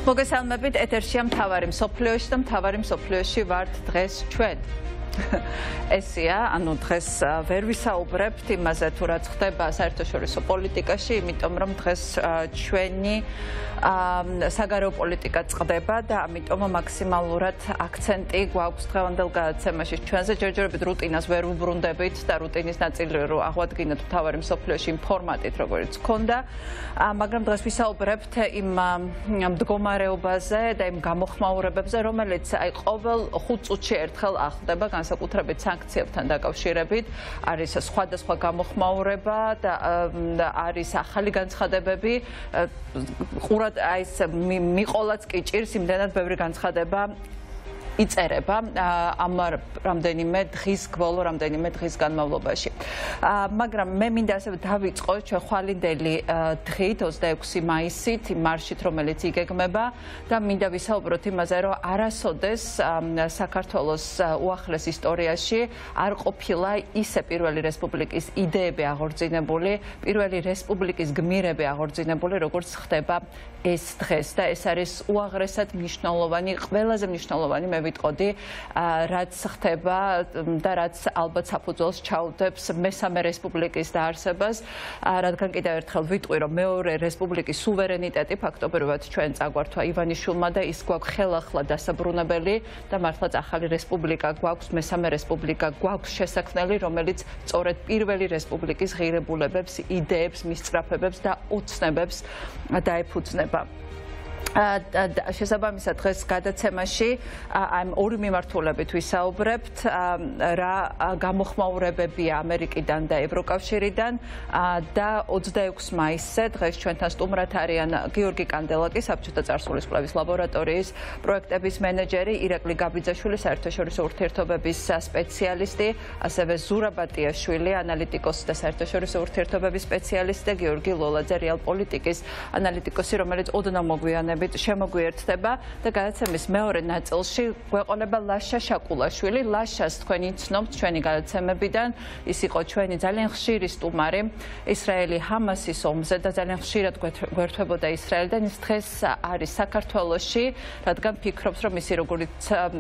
მოგესალმებით, ეთერშია მთავარი მსოფლიოში და მთავარი მსოფლიოში ვართ დღეს ჩვენ. ესია, დღეს ვერ ვისაუბრებთ იმაზე თუ რაც ხდება საერთაშორისო პოლიტიკაში, იმიტომ რომ დღეს ჩვენი საგარეო პოლიტიკა წყდება და ამიტომ მაქსიმალურად აქცენტი გვაქვს დღევანდელ გადაცემაში ჩვენზე. ჯერჯერობით რუტინას ვერ ვუბრუნდებით და რუტინის ნაწილი რო აღვადგინოთ მთავარი მსოფლიოში იმ ფორმატით, როგორც ჰქონდა, მაგრამ დღეს ვისაუბრებთ იმ მდგომარეობაზე და იმ გამოხმაურებებზე, რომელიც ყოველ 5 წუთში ერთხელ ახდება განსაკუთრებით სანქციებთან დაკავშირებით, არის სხვადასხვა გამოხმაურება და არის ახალი განცხადებები. ყურად ეს მიყოლაც კი ჭირს იმდენად ბევრი განცხადება იწერება ამ რამდენიმე დღის ბოლო რამდენიმე დღის განმავლობაში. მაგრამ მე მინდა ასევე დავიწყო ჩვენ ხვალინდელი დღით 26 მაისით, მარშით, რომელიც იგეგმება და მინდა ვისაუბროთ იმაზე, რომ არასოდეს საქართველოს უახლეს ისტორიაში არ ყოფილა ისე პირველი რესპუბლიკის იდეები აღორძინებული, პირველი რესპუბლიკის გმირები აღორძინებული, როგორც ხდება ეს დღეს და ეს არის უაღრესად მნიშვნელოვანი, ყველაზე მნიშვნელოვანი მე ვიტყოდი, რაც ხდება და რაც ალბათ საფუძველს ჩაუდებს მესამე რესპუბლიკის დაარსებას, რადგან კიდევ ერთხელ ვიტყვი, რომ მეორე რესპუბლიკის სუვერენიტეტი ფაქტობრივად ჩვენ წაგვართვა ივანიშვილმა და ის გვაქვს ხელახლა დასაბრუნებელი და მართლაც ახალი რესპუბლიკა გვაქვს, მესამე რესპუბლიკა გვაქვს შესაქმნელი, რომელიც სწორედ პირველი რესპუბლიკის ღირებულებებს, იდეებს, მისწრაფებებს და ოცნებებს დაეფუძნება. შესაბამისად დღეს გადაცემაში ამ ორი მიმართულებით ვისაუბრებთ, რა გამოხმაურებებია ამერიკიდან და ევროკავშირიდან და 26 მაისზე დღეს ჩვენთან სტუმრად არიან გიორგი კანდელაკი, საბჭოთა წარსულის კვლევის ლაბორატორიის პროექტების მენეჯერი, ირაკლი გაბიძაშვილი, საერთაშორისო ურთიერთობების სპეციალისტი, ასევე ზურაბ ბატიაშვილი, ანალიტიკოსი და საერთაშორისო ურთიერთობების სპეციალისტი და გიორგი ლოლაძე, რეალპოლიტიკის ანალიტიკოსი, რომელიც ოდნავ მოგვიანებით შემოგვიერთდება და გადაცემის მეორე ნაწილში გვეყოლება ლაშა შაკულაშვილი. ლაშას თქვენი ცნობთ ჩვენი გადაცემებიდან, ის იყო ჩვენი ძალიან ხშირი სტუმარი ისრაელი ჰამასის ომზე და ძალიან ხშირად გვერთვებოდა ისრაელიდან. ის დღეს არის საქართველოში, რადგან ფიქრობს, რომ მისი როგორც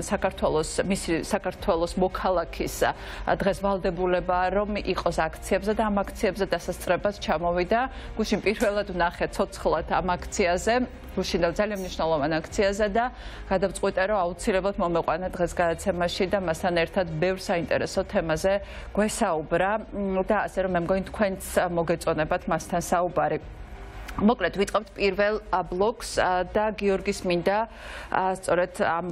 საქართველოს მოქალაქის დღეს ვალდებულება რომ იყოს აქციებზე და ამ აქციებზე დასასწრებას ჩამოვიდა. გუშინ პირველად ვნახე ცოცხლად ამ აქციაზე, გუშინ ძალიან მნიშვნელოვან აქციაზე და გადავწყვიტე, რომ აუცილებლად მომეყვანა დღეს გადაცემაში და მასთან ერთად ბევრ საინტერესო თემაზე გვესაუბრა და ასე რომ მე მგონი თქვენც მოგეწონებათ მასთან საუბარი. მოკლედ ვიტყობთ პირველ ბლოკს და გიორგის მინდა სწორედ ამ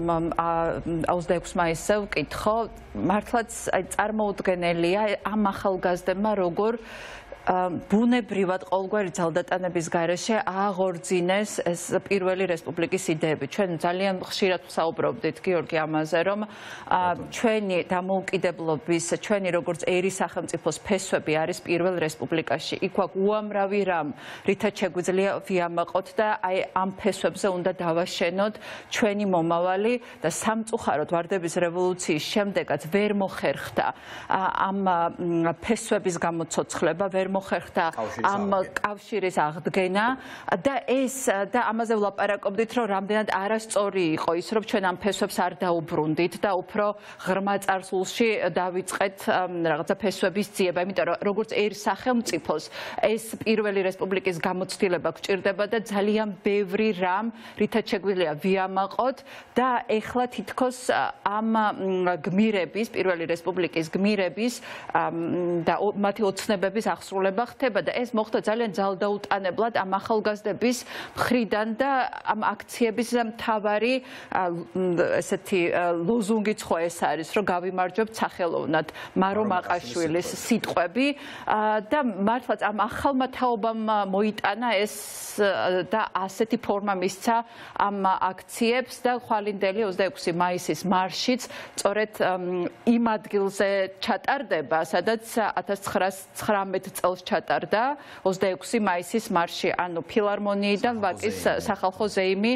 26 მაისზე ვკითხო, მართლაც წარმოუდგენელია ამ ახალგაზრდებმა როგორ ბუნებრივად ყოველგვარი ძალდატანების გარეშე აღორძინეს ეს პირველი რესპუბლიკის იდეები. ჩვენ ძალიან ხშირად ვსაუბრობდით გიორგი ამაზე, რომ ჩვენი დამოუკიდებლობის, ჩვენი როგორც ერი სახელმწიფოს ფესვები არის პირველ რესპუბლიკაში. იქ გვაქვს უამრავი რამ, რითაც შეგვიძლია ვიამაყოთ და აი ამ ფესვებზე უნდა დავაშენოთ ჩვენი მომავალი და სამწუხაროდ ვარდების რევოლუციის შემდეგაც ვერ მოხერხდა ამ ფესვების გამოცოცხლება, ვერ მოხერხდა ამ კავშირის აღდგენა და ეს და ამაზე ვლაპარაკობდით, რომ რამდენად არასწორი იყო ის, რომ ჩვენ ამ ფესვებს არ დაუბრუნდით და უფრო ღრმა წარსულში დავიწყეთ რაღაცა ფესვების ძიება, იმიტომ რომ როგორც ერთ სახელმწიფოს ეს პირველი რესპუბლიკის გამოცდილება გვჭირდება და ძალიან ბევრი რამ, რითაც შეგვიძლია ვიამაყოთ და ეხლა თითქოს ამ გმირების, პირველი რესპუბლიკის გმირების და მათი ოცნებების აღსრულება ხდება და ეს მოხდა ძალიან ძალდაუტანებლად ამ ახალგაზრდების მხრიდან და ამ აქციების მთავარი ესეთი ლოზუნგიც ხო ეს არის, რომ გავიმარჯვებთ სახელოვნად მარო მაყაშვილის სიტყვები და მართლაც ამ ახალმა თაობამ მოიტანა ეს და ასეთი ფორმა მისცა ამ აქციებს და ხვალინდელი 26 მაისის მარშიც სწორედ იმ ადგილზე ჩატარდება, სადაც 1919 წელს ხელს ჩატარდა 26 მაისის მარში, ანუ ფილარმონიიდან ვაკის სახალხო ზეიმი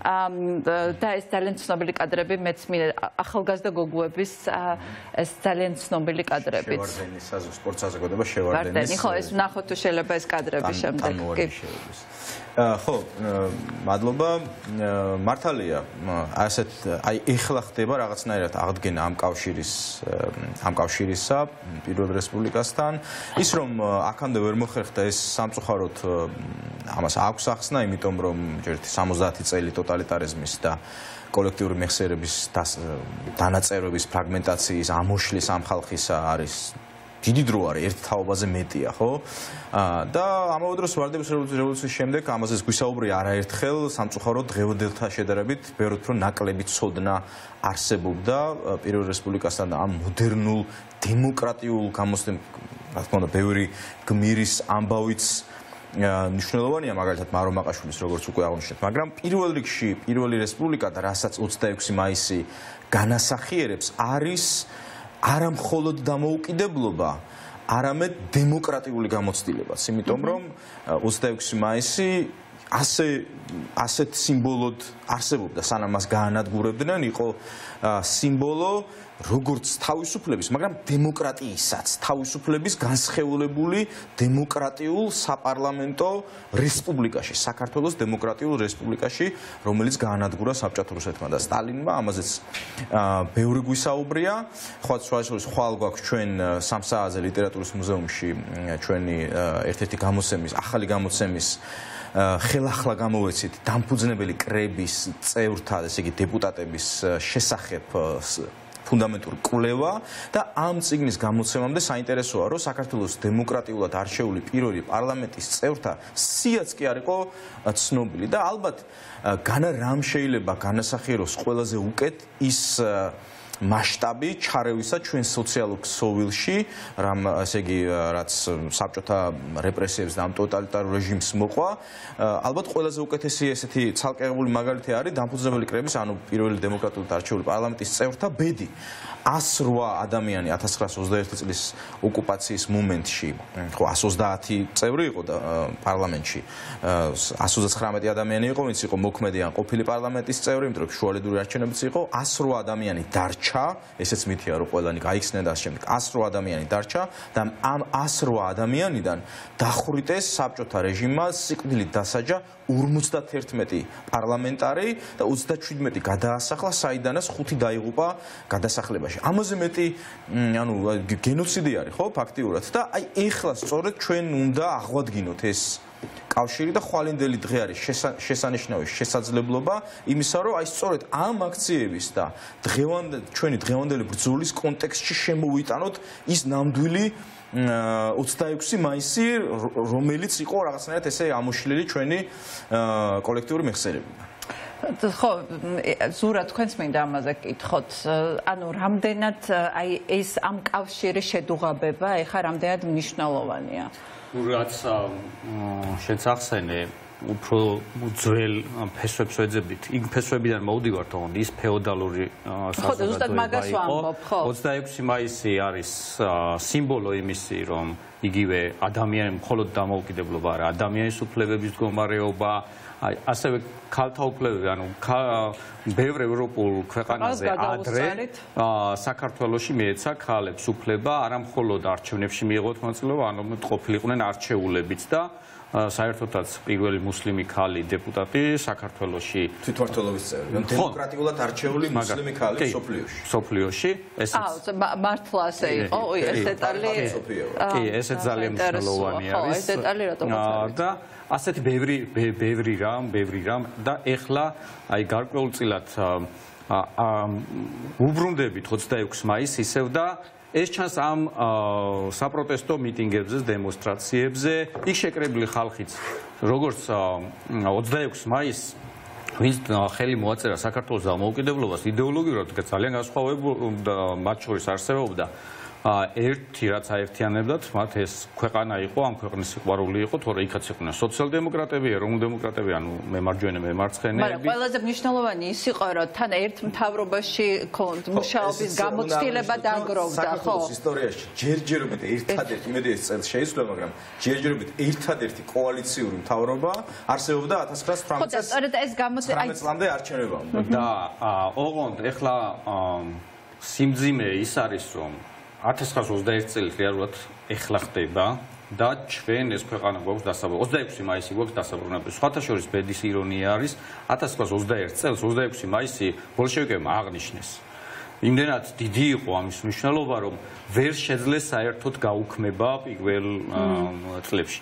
და ეს ძალიან ცნობილი კადრები მეც ახალგაზრდა გოგოების ეს ძალიან ცნობილი კადრებიც. შევარდენის სპორტ საზოგადოება შევარდენის. ხო, ეს ნახოთ თუ შეიძლება ეს კადრები შემდეგ. ხო, მადლობა. მართალია, ასეთ აი ეხლა ხდება რაღაცნაირად აღდგენა ამ კავშირისა პირველ რესპუბლიკასთან. ის რომ აქამდე ვერ მოხერხდა ეს სამწუხაროდ ამას აქვს ახსნა, იმიტომ რომ ჯერთ 70 წელი ტოტალიტარიზმის და კოლექტიური მეხსიერების დანაწერების ფრაგმენტაციის ამოშლის ამ ხალხისა არის დიდი დრო არის ერთ თაობაზე მეტია, ხო? და ამავე დროს ვარდების რევოლუციის შემდეგ ამაზე გვისაუბრია არაერთხელ სამწუხაროდ დღევანდელთან შედარებით ბევრად უფრო ნაკლები ცოდნა არსებობდა პირველ რესპუბლიკასთან და ამ მოდერნულ დემოკრატიულ რა თქმა უნდა ბევრი გმირის ამბავიც მნიშვნელოვანია მაგალითად მარო მაყაშვილის როგორც უკვე აღნიშნეთ, მაგრამ პირველ რიგში პირველი რესპუბლიკა და რასაც 26 მაისი განასახიერებს არის არა მხოლოდ დამოუკიდებლობა, არამედ დემოკრატიული გამოცდილებაც, იმიტომ რომ 26 მაისი ასეთ სიმბოლოდ არსებობდა, სანამ მას გაანადგურებდნენ, იყო სიმბოლო როგორც თავისუფლების, მაგრამ დემოკრატიისაც, თავისუფლების განსხეულებული დემოკრატიულ საპარლამენტო რესპუბლიკაში, საქართველოს დემოკრატიულ რესპუბლიკაში, რომელიც გაანადგურა საბჭოთა რუსეთმა და სტალინმა, ამაზეც ბევრი გვისაუბრია. ხვალ გვაქვს ჩვენ სამსააზე ლიტერატურის მუზეუმში ჩვენი ერთ-ერთი გამოცემის, ახალი გამოცემის ხელახლა გამოვეცით დამფუძნებელი კრების წევრთა, ესე იგი დეპუტატების შესახებ ფუნდამენტური კვლევა და ამ წიგნის გამოცემამდე საინტერესოა, რომ საქართველოს დემოკრატიულად არჩეული პირველი პარლამენტის წევრთა სიაც კი არ იყო ცნობილი და ალბათ განა რამ შეიძლება განასახიეროს ყველაზე უკეთ ის მასშტაბი ჩარევისა ჩვენ სოციალურ ქსოვილში, ესე იგი, რაც საბჭოთა რეპრესიებს და ამ ტოტალიტარულ რეჟიმს მოყვა, ალბათ ყველაზე უკეთესი ესეთი ცალკეული მაგალითი არის დამფუძნებელი კრების, ანუ პირველი დემოკრატიულად არჩეული პარლამენტის წევრთა ბედი. 108 ადამიანი 1921 წლის ოკუპაციის მომენტში, ხო 130 წევრი იყო პარლამენტში. 129 ადამიანი იყო, ვინც იყო მოქმედი ან ყოფილი პარლამენტის წევრი, იმიტომ რომ შუალედური არჩევნებიც იყო. 108 ადამიანი დარჩა, ესეც მითია რომ ყველანი გაიხსნა და ამ შემდეგ 108 ადამიანი დარჩა და ამ 108 ადამიანიდან დახვრიტეს საბჭოთა რეჟიმმა სიკვდილით დასაჯა 51 პარლამენტარი და 37 გადაასახლა, საიდანაც 5 დაიღუპა გადასახლებაში. ამაზე მეტი, ანუ გენოციდი არის, ხო, ფაქტიურად და აი ეხლა სწორედ ჩვენ უნდა აღვადგინოთ ეს კავშირი და ხვალინდელი დღე არის შესანიშნავი შესაძლებლობა იმისა, რომ აი სწორედ ამ აქციების და ჩვენი დღევანდელი ბრძოლის კონტექსტში შემოვიტანოთ ის ნამდვილი 26 მაისი, რომელიც იყო რაღაცნაირად ესე ამოშლილი ჩვენი კოლექტიური მეხსიერებიდან. ხო, ზურა თქვენს მინდა ამაზე გკითხოთ. ანუ რამდენად აი ეს ამ კავშირის შედუღაბება ეხა რამდენად მნიშვნელოვანია? რაც შენც ახსენე, უფრო ძველ ფესვებს ვეძებდით. იქ ფესვებიდან მოვდივართ, თუმცა ის ფეოდალური საზოგადოება იყო. 26 მაისი არის სიმბოლო იმისი, რომ იგივე ადამიანი მხოლოდ დამოუკიდებლობა არა, ადამიანის უფლებების მდგომარეობა, ასევე ქალთა უფლებები, ანუ ბევრ ევროპულ ქვეყანაზე ადრე საქართველოში მიეცა ქალებს უფლება, არა მხოლოდ არჩევნებში მიიღოთ მონაწილეობა, არამედ ყოფილიყვნენ არჩეულებიც და საერთოდაც პირველი მუსლიმი ქალი დეპუტატი საქართველოში თვითმმართველობის წევრი, დემოკრატიულად არჩეული მუსლიმი ქალი სოფლიოში. მართლა ასე იყო, ეს დეტალი კი, ესეც ძალიან მნიშვნელოვანი არის. ეს დეტალი რატომ და ასეთი ბევრი რამ და ეხლა აი გარკვეულწილად უბრუნდებით 26 მაისს ისევ და ეს ჩანს ამ საპროტესტო მიტინგებზე, დემონსტრაციებზე, იქ შეკრებილი ხალხიც, როგორც 26 მაისს ვინც ხელი მოაწერა საქართველოს დამოუკიდებლობას იდეოლოგიურად ძალიან განსხვავებულ მათ შორის არსებობდა ერთი რაც აერთიანებდათ, მათ ეს ქვეყანა იყო, ამ ქვეყნის სიყვარული იყო, თორე იქაც იყვნენ სოციალ-დემოკრატები, ეროვნულ-დემოკრატები, ანუ მემარჯვენე, მემარცხენეები. მაგრამ ყველაზე მნიშვნელოვანი ის იყო, რომ თან ერთ მთავრობაში მუშაობის გამოცდილება დაგროვდა, ხო? საქართველოს ისტორიაში ჯერჯერობით ერთადერთი, იმედი ეს წელს შეიცვალა, მაგრამ ჯერჯერობით ერთადერთი კოალიციური მთავრობა არსებობდა 1918 წელს. ხო, სწორედ ეს წლამდე არჩევნებამდე. და ოღონდ ეხლა სიმძიმე ის არის, რომ 1921 წელი რეალურად ეხლა ხდება და ჩვენ ეს ქვეყანა გვაქვს დასაბრუნებელი 26 მაისი გვაქვს დასაბრუნებელი. სხვათა შორის ბედის ირონია არის 1921 წელს 26 მაისი ბოლშევიკებმა აღნიშნეს. იმდენად დიდი იყო ამის მნიშვნელობა, რომ ვერ შეძლეს საერთოდ გაუქმება პირველ წლებში.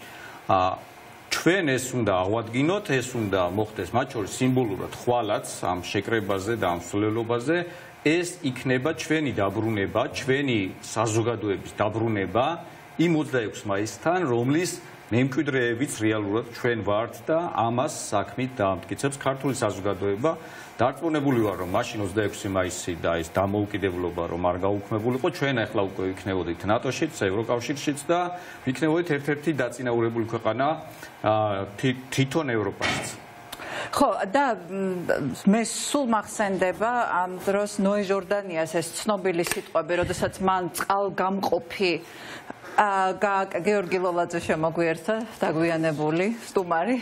ჩვენ ეს უნდა აღვადგინოთ, ეს უნდა მოხდეს მათ შორის სიმბოლურად ხვალაც ამ შეკრებაზე და ამ მსვლელობაზე. ეს იქნება ჩვენი დაბრუნება, ჩვენი საზოგადოების დაბრუნება იმ 26 მაისთან, რომლის მემკვიდრეებიც რეალურად ჩვენ ვართ და ამას საქმით დაამტკიცებს ქართული საზოგადოება. დარწმუნებული ვარ, რომ მაშინ 26 მაისი და ეს დამოუკიდებლობა რომ არ გაუქმებულიყო, ჩვენ ახლა უკვე ვიქნებოდით ნატოშიც, ევროკავშირშიც და ვიქნებოდით ერთ-ერთი დაწინაურებული ქვეყანა თვითონ ევროპაშიც. ხო, და მე სულ მახსენდება ამ დროს ნოე ჟორდანიას ეს ცნობილი სიტყვები, როდესაც მან წყალგამყოფი გეორგი ლოლაძე შემოგვიერთა, დაგვიანებული სტუმარი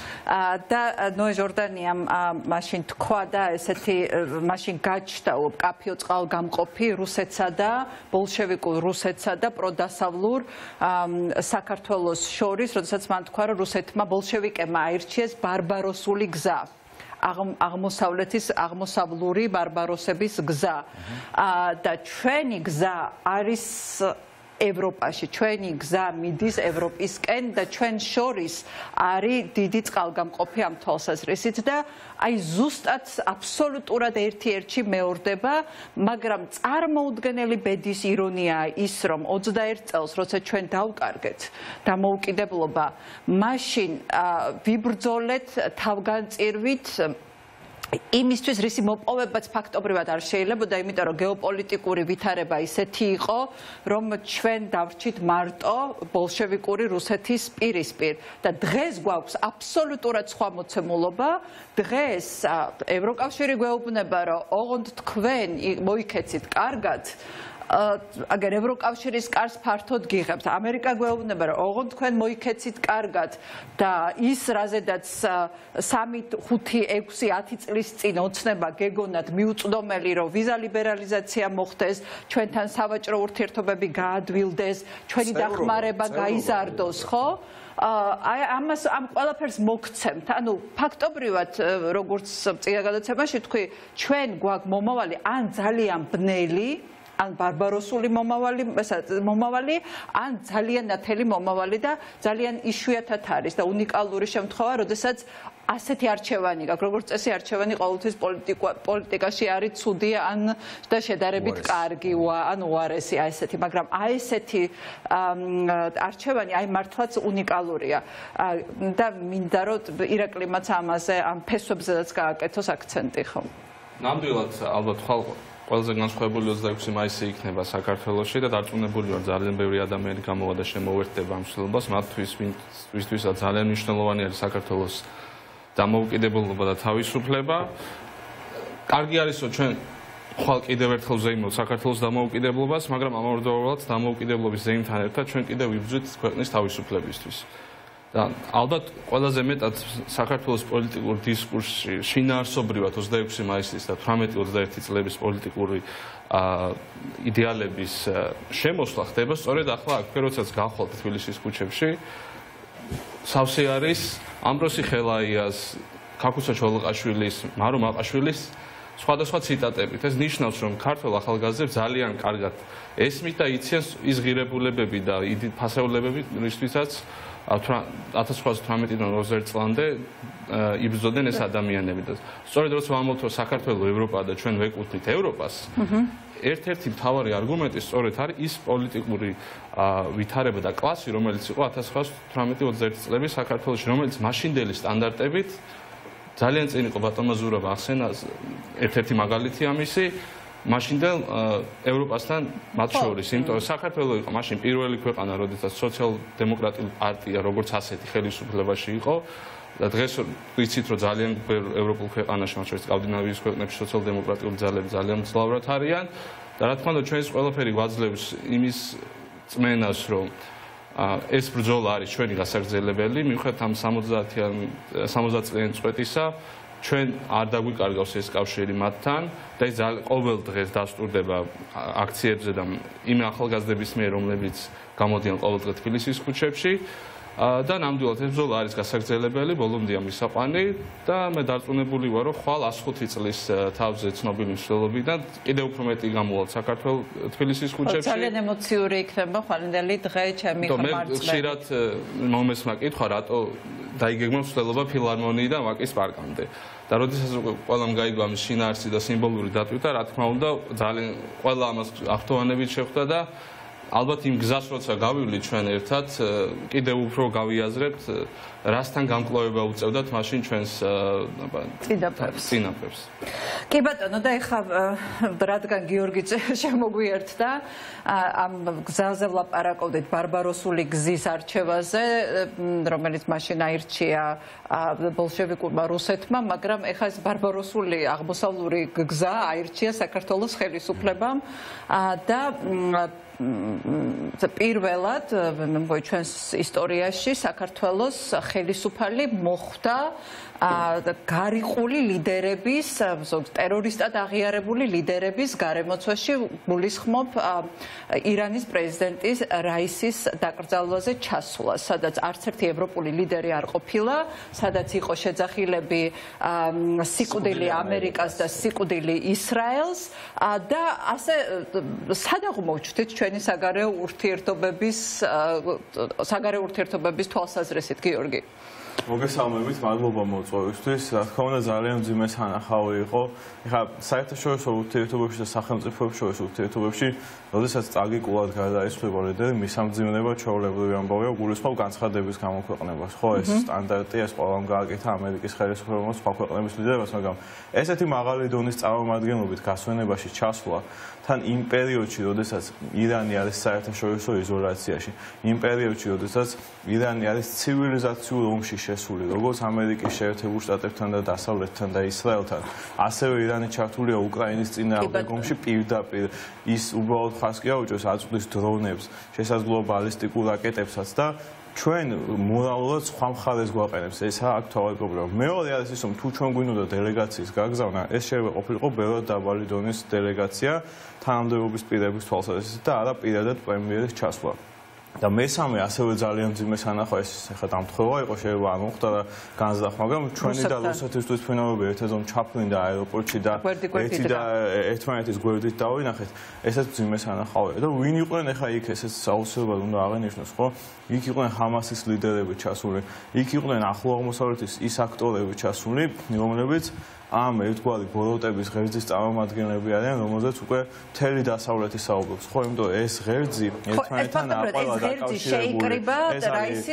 და ნოე ჟორდანიამ მაშინ თქვა და ესეთი მაშინ გაჩნდა მკაფიო წყალგამყოფი რუსეთსა და ბოლშევიკულ რუსეთსა და პროდასავლურ საქართველოს შორის, როდესაც მან თქვა, რომ რუსეთმა ბოლშევიკებმა აირჩიეს ბარბაროსული გზა. აღმოსავლეთის აღმოსავლური ბარბაროსების გზა და ჩვენი გზა არის ევროპაში, ჩვენი გზა მიდის ევროპისკენ და ჩვენ შორის არის დიდი წყალგამყოფი ამ თვალსაზრისით და აი ზუსტად აბსოლუტურად ერთ-ერთი მეორდება, მაგრამ წარმოუდგენელი ბედის ირონიაა ის, რომ 21 წელს, როცა ჩვენ დავკარგეთ დამოუკიდებლობა, მაშინ ვიბრძოლეთ თავგანწირვით იმისთვის, რისი მოპოვებაც ფაქტობრივად არ შეიძლებოდა, იმიტომ რომ გეოპოლიტიკური ვითარება ისეთი იყო, რომ ჩვენ დავრჩით მარტო ბოლშევიკური რუსეთის პირისპირ და დღეს გვაქვს აბსოლუტურად სხვა მოცემულობა. დღეს ევროკავშირი გვეუბნება, რომ ოღონდ თქვენ მოიქეცით კარგად, აგერ ევროკავშირის კარს ფართოდ გიღებთ. ამერიკა გვეუბნება, რომ ოღონდ თქვენ მოიქეცით კარგად და ის რაზედაც 3, 5, 6, 10 წლის წინ ოცნება გეგონათ მიუწვდომელი, რომ ვიზა ლიბერალიზაცია მოხდეს, ჩვენთან სავაჭრო ურთიერთობები გაადვილდეს, ჩვენი დახმარება გაიზარდოს, ხო? ამას ამ ყველაფერს მოგცემთ. ანუ ფაქტობრივად, როგორც წინა გადაცემაში თქვი, ჩვენ გვაქვს მომავალი ან ძალიან ბნელი, ან ბარბაროსული მომავალი, ან ძალიან ნათელი მომავალი და ძალიან იშვიათად არის და უნიკალური შემთხვევა, როდესაც ასეთი არჩევანი გაქვს, როგორც წესი არჩევანი ყოველთვის პოლიტიკაში არის ცუდი ან და შედარებით კარგი, ან უარესი ესეთი, მაგრამ აი ესეთი არჩევანი აი მართლაც უნიკალურია და მინდა რომ ირაკლიმაც ამაზე ამ ფესვებზედაც გააკეთოს აქცენტი, ხო? ნამდვილად ალბათ ყველაზე განსხვავებული 26 მაისი იქნება საქართველოში და დარწმუნებული ვარ, ძალიან ბევრი ადამიანი გამოვა და შემოუერთდება ამ მსვლელობას, მათთვის, ვისთვისაც ძალიან მნიშვნელოვანი არის საქართველოს დამოუკიდებლობა და თავისუფლება. კარგი არის, რომ ჩვენ ხვალ კიდევ ერთხელ ვზეიმოთ საქართველოს დამოუკიდებლობას, მაგრამ ამავდროულად დამოუკიდებლობის ზეიმთან ერთად ჩვენ კიდევ ვიბრძვით ქვეყნის თავისუფლებისთვის. და ალბათ ყველაზე მეტად საქართველოს პოლიტიკურ დისკურსში შინაარსობრივად 26 მაისის და 18-21 წლების პოლიტიკური იდეალების შემოსვლა ხდება სწორედ ახლა აქ, როდესაც გავხვალთ თბილისის ქუჩებში. სავსე არის ამბროსი ხელაიას, ქაქუცა ჩოლოყაშვილის, მარო მაყაშვილის სხვადასხვა ციტატებით. ეს ნიშნავს, რომ ქართველ ახალგაზრდებს ძალიან კარგად ესმით და იციან ის ღირებულებები და ფასეულებები, რისთვისაც 1918-დან 21 წლამდე იბრძოდნენ ეს ადამიანები და სწორედ როცა ვამბობთ, რომ საქართველოს ევროპა და ჩვენ ვეკუთვნით ევროპას, ერთ-ერთი მთავარი არგუმენტი სწორედ არის ის პოლიტიკური ვითარება და კლასი, რომელიც იყო 1918-21 წლების საქართველოში, რომელიც მაშინდელი სტანდარტებით ძალიან წინ იყო ბატონმა ზურაბ ახსენა ერთ-ერთი მაგალითი ამისი, მაშინდელ ევროპასთან მათ შორის, იმიტომ რომ საქართველო იყო მაშინ პირველი ქვეყანა, როდესაც სოციალ-დემოკრატიული პარტია როგორც ასეთი ხელისუფლებაში იყო და დღეს ვიცით რომ ძალიან ევროპულ ქვეყანაში, მათ შორის სკანდინავიის ქვეყნებში სოციალ-დემოკრატიული ძალები ძალიან მძლავრად არიან და რა თქმა უნდა ჩვენს ყველაფერი გვაძლევს იმის წმენას, რომ ეს ბრძოლა არის ჩვენი გასაგრძელებელი, მიუხედავად ამ 70 წლიანი წვეტისა ჩვენ არ დაგვიკარგავს ეს კავშირი მათთან და ეს ყოველ დღეს დასტურდება აქციებზე და იმ ახალგაზრდების მიერ, რომლებიც გამოდიან ყოველდღე თბილისის ქუჩებში და ნამდვილად ეს ბრძოლა არის გასაგრძელებელი, ბოლომდე მისაყვანი და მე დარწმუნებული ვარ, რომ ხვალ 105 წლის თავზე ცნობილი მსვლელობიდან კიდევ უფრო მეტი გამოვალ საქართველოს თბილისის ქუჩებში. ძალიან ემოციური იქნება ხვალინდელი დღე ჩემი ხმარწმენით. მე ხშირად მომესმა კითხვა, რატო დაიგეგმა მსვლელობა ფილარმონიიდან ვაკის პარკამდე. და როდესაც ყველამ გაიგო ამის შინაარსი და სიმბოლური დატვირთვა, რა თქმა უნდა, ძალიან ყველა ამას ახლოვანებით შეხვდა და ალბათ იმ გზას როცა გავივლით ჩვენ ერთად, კიდევ უფრო გავიაზრებთ, რასთან გამკლავება უწევდათ მაშინ ჩვენს წინაპრებს. კი ბატონო, და ეხლა რადგან გიორგი შემოგვიერთდა, ამ გზაზე ვლაპარაკობდით ბარბაროსული გზის არჩევაზე, რომელიც მაშინ აირჩია ბოლშევიკურმა რუსეთმა, მაგრამ ეხლა ეს ბარბაროსული აღმოსავლური გზა აირჩია საქართველოს ხელისუფლებამ და პირველად ჩვენს ისტორიაში საქართველოს ხელისუფალი მოხვდა გარიყული ლიდერების, ტერორისტად აღიარებული ლიდერების გარემოცვაში, გულისხმობ ირანის პრეზიდენტის რაისის დაკრძალვაზე ჩასვლა, სადაც არც ერთი ევროპული ლიდერი არ ყოფილა, სადაც იყო შეძახილები სიკვდილი ამერიკას და სიკვდილი ისრაელს და ასე სად აღმოჩნდით ჩვენი საგარეო ურთიერთობების თვალსაზრისით, გიორგი? მოგესალმებით, მადლობა მოწვევისთვის. რა თქმა უნდა, ძალიან მძიმე სანახავი იყო. ეხლა საერთაშორისო ურთიერთობებში და სახელმწიფოების შორის ურთიერთობებში, როდესაც წაგიკულად გადაისვლება ლიდერი, მისამძიმნება ჩვეულებრივი ამბავია, გულისხმობ განცხადების გამოქვეყნებას. ხო, ეს სტანდარტია, ეს ყველამ გააკეთა ამერიკის ხელისუფლებამ სხვა ქვეყნების ლიდერებს, მაგრამ ესეთი მაღალი დონის წარმომადგენლობით გასვენებაში ჩასვლა თან იმ პერიოდში, როდესაც ირანი არის საერთაშორისო იზოლაციაში, იმ პერიოდში, როდესაც ირანი არის ცივილიზაციურ ომში შესული, როგორც ამერიკის შეერთებულ შტატებთან და დასავლეთთან და ისრაელთან, ასევე ირანი ჩართულია უკრაინის წინააღმდეგ ომში პირდაპირ. ის უბრალოდ ხას კი აუჭერს აწვდის დრონებს, შესაძლოა ბალისტიკურ რაკეტებსაც და ჩვენ მორალურად სხვა მხარეს გვაყენებს. ესაა აქ თავი პრობლემა. მეორე არის ის, რომ თუ ჩვენ გვინდოდა დელეგაციის გაგზავნა, ეს შეიძლება ყოფილიყო ბევრად დაბალი დონის დელეგაცია თანამდებობის პირების თვალსაზრისით და არა პირადად პრემიერის ჩასვლა. და მესამე ასევე ძალიან მძიმე სანახვა ეს ახლა დამთხოვა იყო, შეიძლება არ მოხდა და განზრახ, მაგრამ ჩვენი და რუსეთის თვითმფრინავები ერთადრომ ჩაფრინდა აეროპორტში და ერთმანეთის გვერდით დავინახეთ, ესეც მძიმე სანახავია და ვინ იყვნენ ახლა იქ, ესეც აუცილებლად უნდა აღენიშნოს, ხო? იქ იყვნენ ჰამასის ლიდერები ჩასული, იქ იყვნენ ახლო აღმოსავლეთის ის აქტორები ჩასული, რომლებიც ამ ერთგვარი ბოროტების ღერძის წარმომადგენლები არიან, რომელზეც უკვე მთელი დასავლეთი საუბრობს. ხო, იმიტომ რომ ეს ღერძი ერთმანეთთან აყოლა დაკავშირებული. ეს არის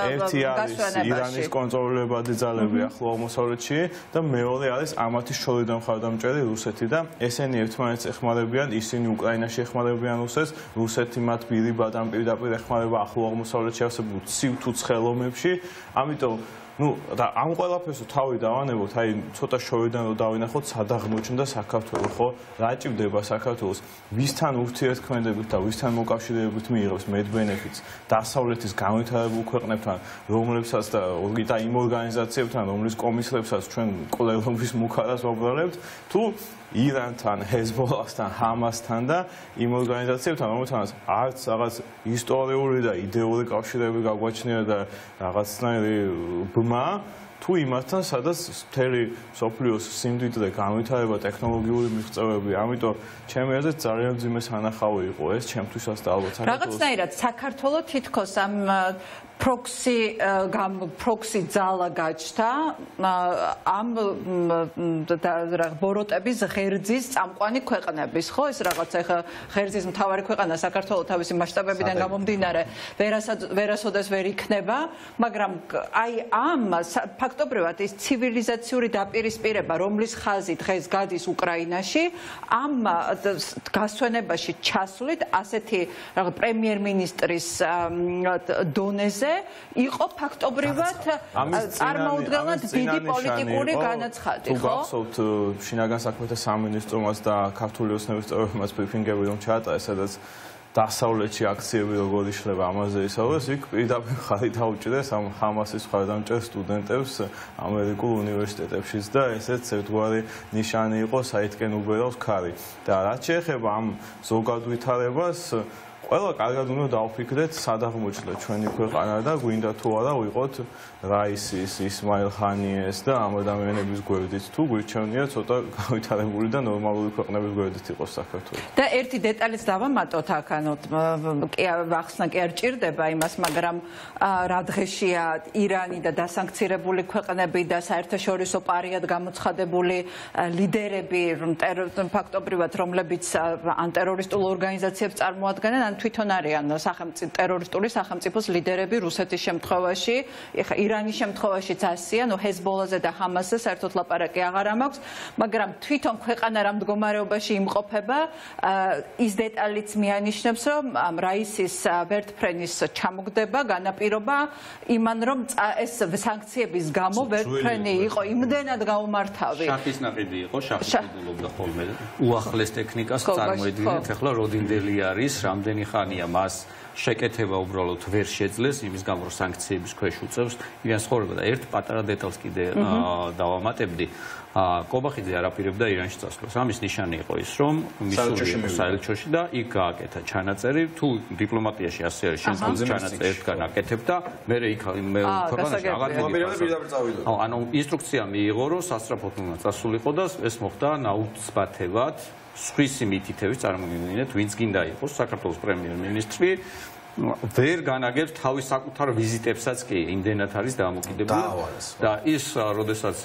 ირანის კონტროლებადი ძალები ახლო აღმოსავლეთში და მეორე არის ამათი შორიდან მხარდამჭერი რუსეთი და ესენი ერთმანეთს ეხმარებიან, ისინი უკრაინაში ეხმარებიან რუსეთს, რუსეთი მათ პირდაპირ პირდაპირ ეხმარება ახლო აღმოსავლეთში არსებულ ცივ თუ ცხელ ომებში. ამიტომ და ამ ყველაფერს თავი დავანებოთ, აი ცოტა შორიდან რომ დავინახოთ, სად აღმოჩნდა საქართველო, ხო? რა ჭირდება საქართველოს? ვისთან ურთიერთქმედებით და ვისთან მოკავშირეებით მიიღებს მედბენეფიტს დასავლეთის განვითარებულ ქვეყნებთან, რომლებსაც და იმ ორგანიზაციებთან, რომლის კომისლებსაც ჩვენ ყველობის მუქარას ვაბრალებთ, თუ ირანთან, ჰეზბოლასთან, ჰამასთან და იმ ორგანიზაციებთან, რომელთანაც არც რაღაც ისტორიული და იდეური კავშირები გაგვაჩნია და რაღაცნაირი ბმა, თუ იმასთან, სადაც მთელი სოფლიოს სიმდიდრე, განვითარება, ტექნოლოგიური მიღწევები, ამიტომ ჩემი აზრით ძალიან მძიმე სანახავი იყო ეს ჩემთვისაც და ალბათ საქართველოს. რაღაცნაირად საქართველოს თითქოს ამ პროქსი ძალა გაჩნდა ამ ბოროტების ღერძის წამყვანი ქვეყნების, ხო, ეს რაღაც ეხა ღერძის მთავარი ქვეყანა საქართველოს თავისი მასშტაბებიდან გამომდინარე ვერასოდეს ვერ იქნება, მაგრამ აი ამ ფაქტობრივად ის ცივილიზაციური დაპირისპირება, რომლის ხაზი დღეს გადის უკრაინაში, ამ გასვენებაში ჩასვლით ასეთი რაღაც პრემიერ-მინისტრის დონეზე იყო ფაქტობრივად წარმოუდგენლად დიდი პოლიტიკური განაცხადი, ხო? თუ გახსოვთ შინაგან საქმეთა სამინისტრომაც და ქართული ოცნების წევრებმაც ბრიფინგები რომ ჩაატარეს, სადაც დასავლეთში აქციები როგორ იშლება ამაზე ისაუბრეს, იქ პირდაპირ ხალხი დაუჭირეს ამ ჰამასის მხარდამჭერ სტუდენტებს ამერიკულ უნივერსიტეტებშიც და ესეც ერთგვარი ნიშანი იყო საითკენ უბერავს ქარი. და რაც შეეხება ამ ზოგად ვითარებას, ყველა კარგად უნდა დავფიქრდეთ, სად აღმოჩნდა ჩვენი ქვეყანა და გვინდა თუ არა ვიყოთ რაისის, ისმაილ ხანიეს და ამ ადამიანების გვერდით, თუ გვირჩევნია ცოტა გავითარებული და ნორმალური ქვეყნების გვერდით იყოს საქართველო. და ერთი დეტალიც დავამატოთ აქ, ანუ ახსნა კი არ ჭირდება იმას, მაგრამ რა დღეშია ირანი და დასანქცირებული ქვეყნები და საერთაშორისო პარიად გამოცხადებული ლიდერები, ფაქტობრივად რომლებიც ანტერორისტულ ორგანიზაციებს წარმოადგენენ, ან თვითონ არიან ტერორისტული სახელმწიფოს ლიდერები რუსეთის შემთხვევაში, ეხა ირანის შემთხვევაშიც ასია, ნუ ჰეზბოლაზე და ჰამასზე საერთოდ ლაპარაკი აღარ ამაქვს, მაგრამ თვითონ ქვეყანა რა მდგომარეობაში იმყოფება, ის დეტალიც მიანიშნებს, რომ ამ რაისის ვერტფრენის ჩამოგდება განაპირობა იმან, რომ ეს სანქციების გამო ვერტფრენი იყო იმდენად გაუმართავი. შაჰის ნაყიდი იყო, შაჰი უბნობდა ხოლმე უახლეს ტექნიკას წარმოედგინეთ, ახლა როდინდელი არის, რამდენი ხანია მას შეკეთება უბრალოდ ვერ შეძლეს იმის გამო რომ სანქციების ქვეშ უწევს ირანის ცხოვრება და ერთ პატარა დეტალს კიდე დავამატებდი კობახიძე არაპირებდა ირანში წასვლას. ამის ნიშანი იყო ის, რომ მისული საელჩოში და იქ გააკეთა ჩანაწერი, თუ დიპლომატიაში ასე არის, შენ ჩანაწერი ერთგან აკეთებ და მე იქ ქვეყანაში აღარ მიდიხარ. ანუ ინსტრუქცია მიიღო, რომ სასწრაფოდ უნდა წასულიყო და ეს მოხდა ნაუცბათევად. სხვისი მითითების წარმოგიდგენთ, ვინც გინდა იყოს საქართველოს პრემიერ-მინისტრი, ვერ განაგებს თავის საკუთარ ვიზიტებსაც კი, იმდენად არის დამოკიდებული. და ის, როდესაც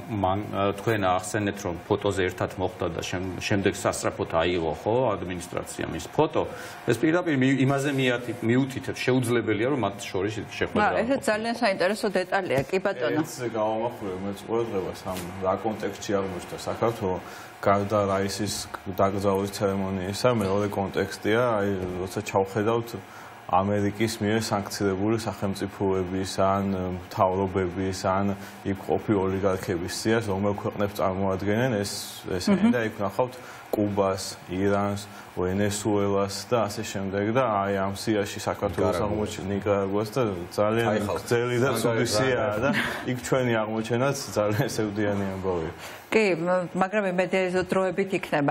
თქვენ ახსენეთ, რომ ფოტოზე ერთად მოხდა და შემდეგ სასწრაფოდ აიღო, ხო, ადმინისტრაციამ ის ფოტო, ეს პირდაპირ იმაზე მიუთითებს, შეუძლებელია, რომ მათ შორის შეხვედრა. ეს ძალიან საინტერესო დეტალია, კი ბატონო. ეს გავამახვილებ მეც ყურადღებას ამ რა კონტექსტში აღმოჩნდა საქართველოს გარდა რაისის დაკრძალვის ცერემონიისა, მეორე კონტექსტია, აი, როცა ჩავხედავთ ამერიკის მიერ სანქცირებული სახელმწიფოების ან მთავრობების ან იქ ყოფილი ოლიგარქების სიას, რომელ ქვეყნებს წარმოადგენენ ესენი და იქ ნახავთ კუბას, ირანს, ვენესუელას და ასე შემდეგ და აი ამ სიაში საქართველოს აღმოჩნდა ნიკარაგუას და ძალიან გრძელი და ცუდი სიაა და იქ ჩვენი აღმოჩენაც ძალიან სევდიანი ამბავია. კი, მაგრამ იმედი დროებით იქნება.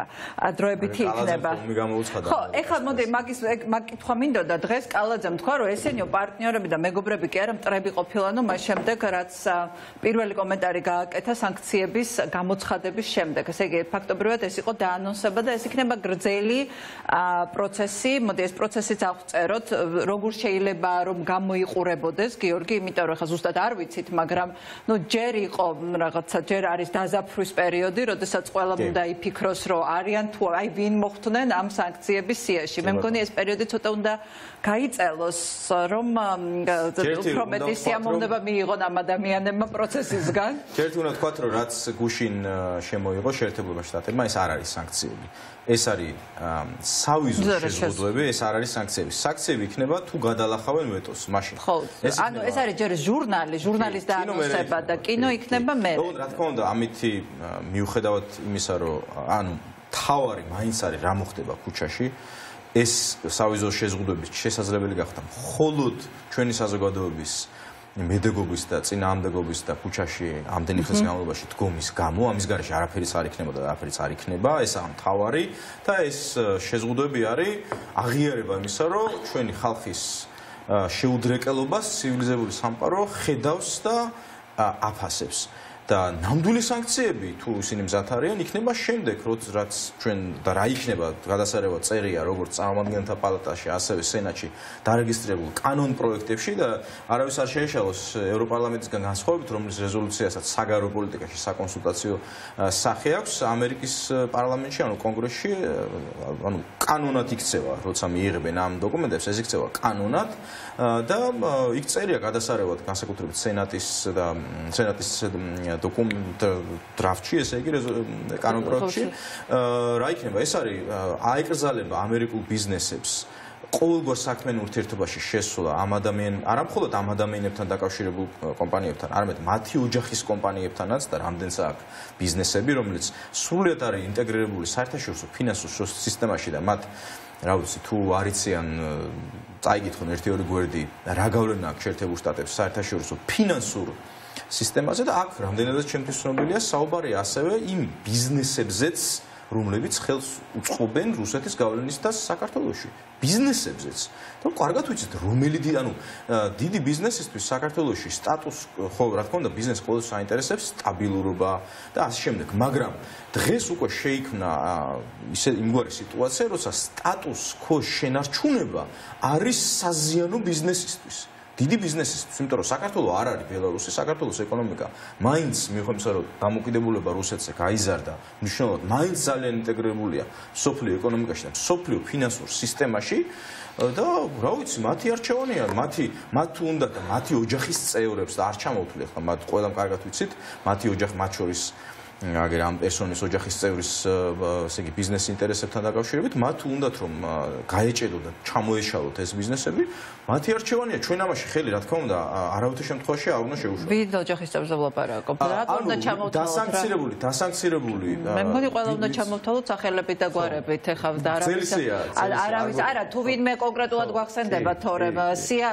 ხო, ეხლა მოდი მაგის კითხვა მინდოდა დღეს კალაძემ თქვა, რომ ესენიო პარტნიორები და მეგობრები კი არა მტრები ყოფილანო მას შემდეგ, რაც პირველი კომენტარი გააკეთა სანქციების გამოცხადების შემდეგ. ესე იგი, ფაქტობრივად ეს იყო დაანონსება და ეს იქნება გრძელი პროცესი. მოდი ეს პროცესიც ავწეროთ, როგორ შეიძლება რომ გამოიყურებოდეს გიორგი, იმიტომ რომ ხა ზუსტად არ ვიცით, მაგრამ ნუ ჯერ იყო რაღაცა, ჯერ არის დაზაფხვის პერიოდი, როდესაც ყველამ უნდა იფიქროს, რომ არიან თუ აი ვინ მოხვდნენ ამ სანქციების სიაში. მე მგონი ეს პერიოდი ცოტა უნდა გაიწელოს, რომ უფრო მეტი სიამოვნება მიიღონ ამ ადამიანებმა პროცესისგან. ერთი უნდა თქვათ, რომ რაც გუშინ შემოიღო შეერთებულმა შტატებმა, ეს არ არის სანქციები. ეს არის სავიზო შეზღუდვები, ეს არ არის სანქციები. სანქციები იქნება თუ გადალახავენ ვეტოს, მაშინ. ანუ ეს არის ჯერ ჟურნალის დაანონსება და კინო იქნება მე. რა თქმა უნდა, ამითი მიუხედავად იმისა, რომ ანუ თავარი მაინც არის რა მოხდება ქუჩაში, ეს სავიზო შეზღუდვების შესაძლებელი გახდა მხოლოდ ჩვენი საზოგადოების მედეგობის და წინააღმდეგობის და ქუჩაში ამდენი ხნის განმავლობაში დგომის გამო, ამის გარეშე არაფერიც არ იქნება და არაფერიც არ იქნება, ესაა მთავარი და ეს შეზღუდვები არის აღიარება იმისა, რომ ჩვენი ხალხის შეუდრეკელობას ცივილიზებული სამყარო ხედავს და აფასებს. და ნამდვილი სანქციები თუ ისინი მზად არიან, იქნება შემდეგ, რაც ჩვენ და რა იქნება გადასარევად წერია როგორც წარმომადგენელთა პალატაში, ასევე სენატში დარეგისტრირებულ კანონ პროექტებში და არავის არ შეეშალოს ევროპარლამენტისგან განსხვავებით, რომლის რეზოლუციასაც საგარეო პოლიტიკაში საკონსულტაციო სახე აქვს, ამერიკის პარლამენტში, ანუ კონგრესში, ანუ კანონად იქცევა, როცა მიიღებენ ამ დოკუმენტებს, ეს იქცევა კანონად და იქ წერია გადასარევად განსაკუთრებით სენატის დოკუმენტ დრაფტში, ესე იგი კანონ პროექტში რა იქნება? ეს არის აეკრძალება ამერიკულ ბიზნესებს ყოველგვარ საქმიან ურთიერთობაში შესვლა ამ არა მხოლოდ ამ ადამიანებთან დაკავშირებულ კომპანიებთან, არამედ მათი ოჯახის კომპანიებთანაც და რამდენიც აქვს ბიზნესები, რომელიც სრულიად არის ინტეგრირებული საერთაშორისო ფინანსურ სისტემაში და მათ რა ვიცი, თუ არიციან წაიგითხონ ერთი-ორი გვერდი რა გავლენა აქვს შეერთებულ შტატებს საერთაშორისო ფინანსურ სისტემაზე და აქ რამდენადაც ჩემთვის ცნობილია საუბარი ასევე იმ ბიზნესებზეც, რომლებიც ხელს უწყობენ რუსეთის გავლენის და საქართველოში. ბიზნესებზეც. და კარგად ვიცით, რომელი დიდი ბიზნესისთვის საქართველოში სტატუს ხო რა თქმა უნდა ბიზნეს ყოველთვის აინტერესებს სტაბილურობა და ასე შემდეგ, მაგრამ დღეს უკვე შეიქმნა იმგვარი სიტუაცია, როცა სტატუს ქოს შენარჩუნება არის საზიანო ბიზნესისთვის. დიდი ბიზნესისთვის, იმიტომ რომ საქართველო არ არის ბელარუსი, საქართველოს ეკონომიკა მაინც მიუხედავად იმისა, რომ დამოკიდებულება რუსეთზე გაიზარდა, მნიშვნელოვნად მაინც ძალიან ინტეგრირებულია სოფლიო ეკონომიკაში და სოფლიო ფინანსურ სისტემაში და რა ვიცი, მათი არჩევანია, მათ თუ უნდა და მათი ოჯახის წევრებს და არ ჩამოვთვლი ახლა მათ ყველამ კარგად ვიცით, მათი ოჯახი მათ შორის აგერ ამ პერსონის ოჯახის წევრის ესე იგი ბიზნეს ინტერესებთან დაკავშირებით, მათ უნდათ რომ გაეჭედო და ჩამოეშალოთ ეს ბიზნესები, მათი არჩევანია, ჩვენ ამაში ხელი რა თქმა უნდა არავითარ შემთხვევაში არ უნდა შევუშვათ. ვიდ ოჯახის წევრზე ვლაპარაკობ. რატომ უნდა ჩამოვთვალოთ? დასანქცირებული. მე მგონი ყველა უნდა ჩამოვთვალოთ სახელებით და გვარებით, ეხლა და არავის არა, თუ ვინმე კონკრეტულად გვახსენდება თორემ სია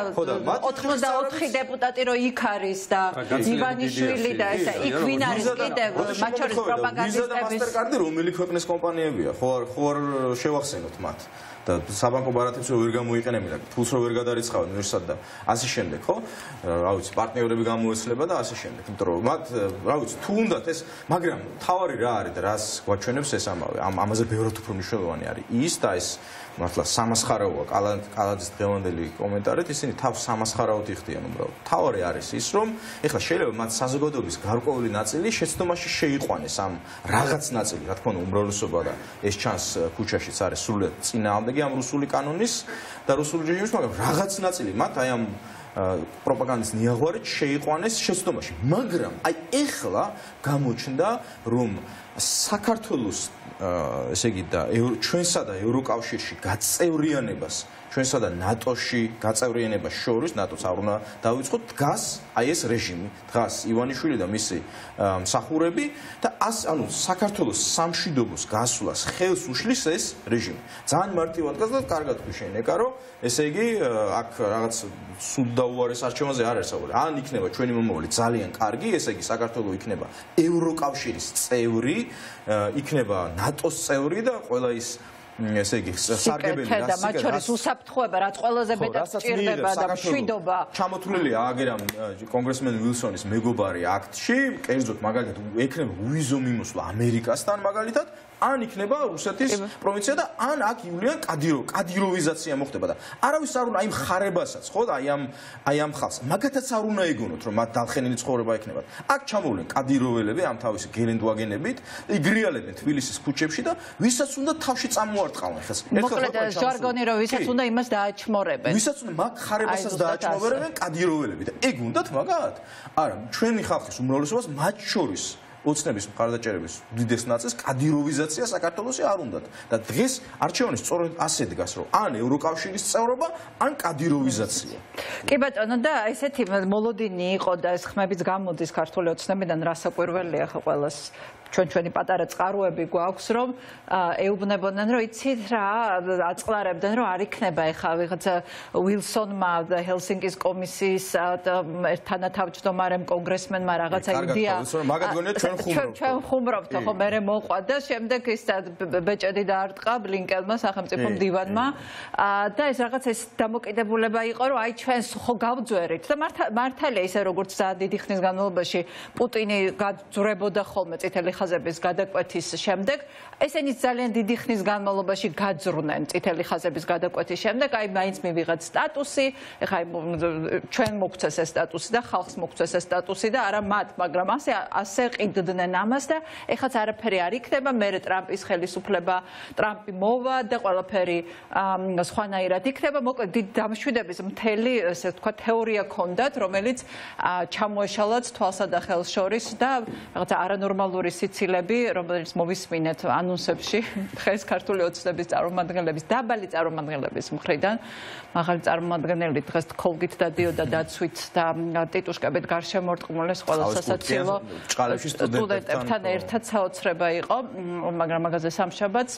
84 დეპუტატი რო იქ არის და ივანიშვილი და ესა იქ ვინ არის კიდევ მათ შორის პროპაგანდისტების მასტერკარდი რომელი ქვეყნის კომპანიებია, ხო არ შევახსენოთ მათ. და საბანკო ბარათებს რო ვერ გამოიყენებენ და ფულს რო ვერ გადარიცხავენ უნივერსიტეტად და ასე შემდეგ, ხო? რა ვიცი, პარტნიორები გამოეცლება და ასე შემდეგ. იმიტომ რომ მათ რა ვიცი, თუ უნდათ ეს, მაგრამ თავარი რა არის და რას გვაჩვენებს ეს ამავე. ამაზე ბევრად უფრო მნიშვნელოვანი არის ის და ეს მართლა სამასხარაოა კალაძის დღევანდელი კომენტარით, ისინი თავს სამასხარაოდ იხდიან უბრალოდ. თავარი არის ის, რომ ეხლა შეიძლება მათ საზოგადოების გარკვეული ნაწილი შეცდომაში შეიყვანეს ამ რაღაც ნაწილი, რა თქმა უნდა, უმრავლესობა და ეს ჩანს ქუჩაშიც არის სრულიად წინააღმდეგი ამ რუსული კანონის და რუსული რეჟიმის, მაგრამ რაღაც ნაწილი მათ აი ამ პროპაგანდის ნიაღვარით შეიყვანეს შეცდომაში. მაგრამ აი ეხლა გამოჩნდა, რომ საქართველოს ესე იგი და ჩვენსა და ევროკავშირში გაწევრიანებას, ჩვენსა და ნატოში გაწევრიანებას შორის, ნატოს არ უნდა დავიწყოთ, დგას აი ეს რეჟიმი, დგას ივანიშვილი და მისი მსახურები და ანუ საქართველოს სამშვიდობოს გასვლას ხელს უშლის ეს რეჟიმი. ძალიან მარტივად დგას და კარგად გვიშენეკა, რომ ესე იგი აქ რაღაც სულ და უარეს არჩევანზე არ არსებობს. ან იქნება ჩვენი მომავალი ძალიან კარგი, ესე იგი საქართველო იქნება ევროკავშირის წევრი, იქნება ნატოს წევრი და ყველა ის ესე იგი სარგებელი და მათ შორის უსაფრთხოება, რაც ყველაზე მეტად სჭირდება და მშვიდობა. ჩამოთვლილია აგერ ამ კონგრესმენ ვილსონის მეგობარი აქტში, კერძოდ მაგალითად ექნება უვიზო მიმოსვლა ამერიკასთან მაგალითად, ან იქნება რუსეთის პროვინცია და ან აქ ივლიან კადიროვიზაცია მოხდება და არავის არ უნდა აი მხარებასაც, ხო და აი ამ ხალხს მაგათაც არ უნდა ეგონოთ, რომ მათ დალხენილი ცხოვრება ექნებათ. აქ ჩამოვლენ კადიროველები ამ თავისი გელენდვაგენებით, იგრიალებენ თბილისის ქუჩებში და ვისაც უნდა თავში წამოარტყავენ ხეს. მოკლედ ჟარგონი რომ ვისაც უნდა იმას დააჩმორებენ. ვისაც უნდა მაგ ხარებასაც დააჩმორებენ კადიროველები და ეგ უნდათ მაგათ? არა, ჩვენი ხალხის უმრავლესობას მათ შორის ოცნების მხარდაჭერების უდიდეს ნაწილს კადიროვიზაცია საქართველოში არ უნდათ და დღეს არჩევანი სწორედ ასე დგას, რომ ან ევროკავშირის წევრობა, ან კადიროვიზაცია. კი ბატონო და ესეთი მოლოდინი იყო და ეს ხმებიც გამოდის ქართული ოცნებიდან, რასაკვირველია ხო ყველას ჩვენი პატარა წყაროები გვაქვს, რომ ეუბნებოდნენ, რომ იცით რა, აწყლარებდნენ, რომ არ იქნება ეხლა ვიღაცა ვილსონმა ჰელსინკის კომისიის თანათავმჯდომარემ კონგრესმენმა რაღაცა იდეა. ჩვენ ხუმრობთ, ხო, მე მოყვა და შემდეგ ის ბეჭედი დაარტყა ბლინკენმა სახელმწიფო მდივანმა და ეს რაღაცა ეს დამოკიდებულება იყო, რომ აი ჩვენს ხო გავძვერით და მართალია ისე როგორც დიდი ხნის განმავლობაში პუტინი გაძვრებოდა ხოლმე წითელი ხაზების გადაკვეთის შემდეგ, ესენი ძალიან დიდი ხნის განმავლობაში გაძრნენ წითელი ხაზების გადაკვეთის შემდეგ, აი მაინც მივიღეთ სტატუსი, ეხლა ჩვენ მოგცეს ეს სტატუსი და ხალხს მოგცეს ეს სტატუსი და არა მათ, მაგრამ ასე ყიდდნენ ამას და ეხაც არაფერი არ იქნება, მერე ტრამპის ხელისუფლება, ტრამპი მოვა და ყველაფერი სხვანაირად იქნება, მოკლედ დიდ დამშვიდების მთელი, ესე ვთქვათ, თეორია ჰქონდათ, რომელიც ჩამოეშალათ თვალსა და ხელს შორის და რაღაცა არანორმალური სიცილები, რომელიც მოვისმინეთ ანონსებში დღეს ქართული ოცნების წარმომადგენლების, დაბალი წარმომადგენლების მხრიდან, მაღალი წარმომადგენელი დღეს თქოლგით დადიოდა დაცვით და ტიტუშკებით გარშემორტყმულეს ყველა სასაცილო სტუდენტებთან ერთად საოცრება იყო, მაგრამ მაგაზე სამშაბათს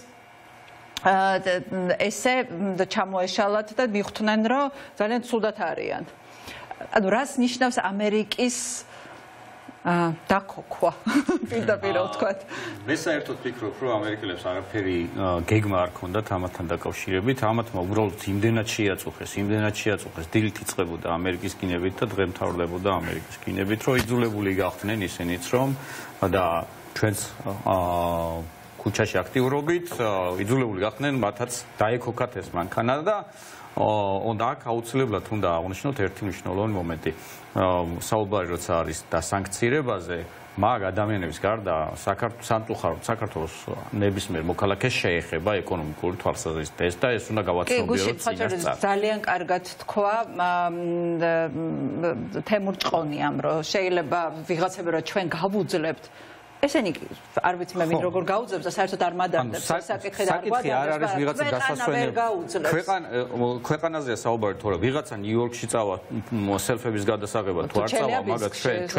ესე ჩამოეშალათ და მიხვდნენ, რომ ძალიან ცუდად არიან. ანუ რას ნიშნავს ამერიკის დაქოქვა, პირდაპირ ვთქვათ. მე საერთოდ ვფიქრობ, რომ ამერიკელებს არაფერი გეგმა არ ქონდათ ამათთან დაკავშირებით, ამათმა უბრალოდ იმდენად შეაწუხეს, დილით იწყებოდა ამერიკის კინებით და დღე მთავრდებოდა ამერიკის კინებით, რომ იძულებული გახდნენ ისინიც, რომ და ჩვენც ქუჩაში აქტიურობით, იძულებული გახდნენ მათაც დაეკოქათ ეს მანქანა და უნდა აქ აუცილებლად უნდა აღნიშნოთ ერთი მნიშვნელოვანი მომენტი. საუბარი როცა არის დასანქცირებაზე, მაგ ადამიანების გარდა სამწუხაროდ საქართველოს ნებისმიერ მოქალაქეს შეეხება ეკონომიკური თვალსაზრისით ეს და ეს უნდა გავაცნობიეროთ წინასწარ. ძალიან კარგად თქვა თემურ ჭყონიამ, რომ შეიძლება ვიღაცები რომ ჩვენ გავუძლებთ ესენი არ ვიცი მე როგორ გაუძლებს და საერთოდ არ მადამდებს საკითხი არ არის ვიღაცა დასასვენებელი ქვეყანაზეა საუბარი თორე ვიღაცა ნიუ-იორკში წავა სელფების გადასაღებად თუ არ წავა მაგათ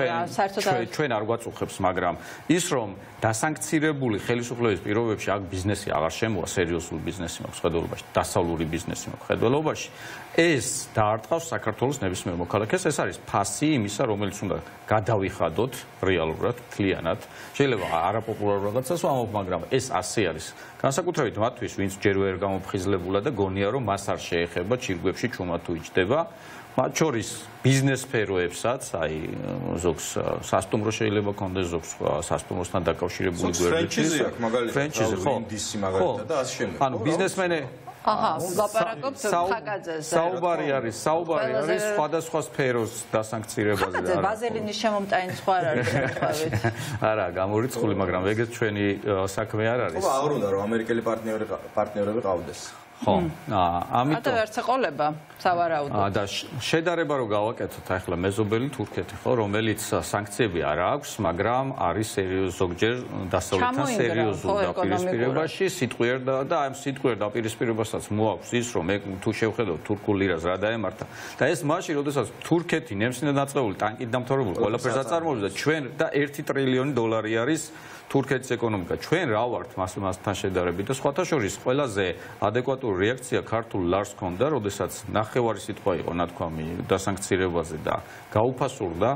ჩვენ არ გვაწუხებს მაგრამ ის რომ დასანქცირებული ხელისუფლების პირობებში აქ ბიზნესი აღარ შემოვა სერიოზული ბიზნესი მაქვს ხედველობაში დასავლური ბიზნესი მაქვს ხედველობაში ეს დაარტყავს საქართველოს ნებისმიერ მოქალაქეს ეს არის ფასი იმისა რომელიც უნდა გადავიხადოთ რეალურად მთლიანად შეიძლება არაპოპულარულ რაღაცას ვამბობ, მაგრამ ეს ასე არის. განსაკუთრებით მათთვის, ვინც ჯერ ვერ გამოფხიზლებულა და გონია, რომ მას არ შეეხება ჩირგვებში ჩუმა თუ იჭდება. მათ შორის ბიზნეს სფეროებსაც, აი ზოგს სასტუმრო შეიძლება ქონდეს, ზოგს სასტუმროსთან დაკავშირებული გვერდითი ფრენჩიზი, ხო, ინდისი მაგალითად და ასე შემდეგ. ანუ ბიზნესმენი ლაპარაკობთ ხაკაძეზე. საუბარი არის სხვადასხვა სფეროს დასანქცირებაზე. ხაკაძე ბაზელინის შემომტანი სხვა არ არის თქვით. არა, გამორიცხული, მაგრამ ეგეც ჩვენი საქმე არ არის. ხო, არ უნდა რომ ამერიკელი პარტნიორები ყავდეს. ხო, ამიტომ არც ეყოლება სავარაუდოდ. და შედარება რომ გავაკეთოთ ახლა მეზობელი თურქეთი, ხო, რომელიც სანქციები არ აქვს, მაგრამ არის ზოგჯერ დასავლეთთან სერიოზულ დაპირისპირებაში, სიტყვიერ და ამ სიტყვიერ დაპირისპირებასაც მოაქვს ის, რომ მე თუ შევხედოთ თურქულ ლირას რა დაემართა და ეს მაშინ, როდესაც თურქეთი ნემსინად დაწყებული, ტანკით დამთავრებული, ყველაფერს აწარმოებს და ჩვენ და 1 ტრილიონი დოლარი არის თურქეთის ეკონომიკა. ჩვენ რა ვართ მასთან შედარებით და სხვათა შორის ყველაზე ადეკვატური რეაქცია ქართულ ლარს ჰქონდა, როდესაც ნახევარი სიტყვა იყო ნათქვამი დასანქცირებაზე და გაუფასურდა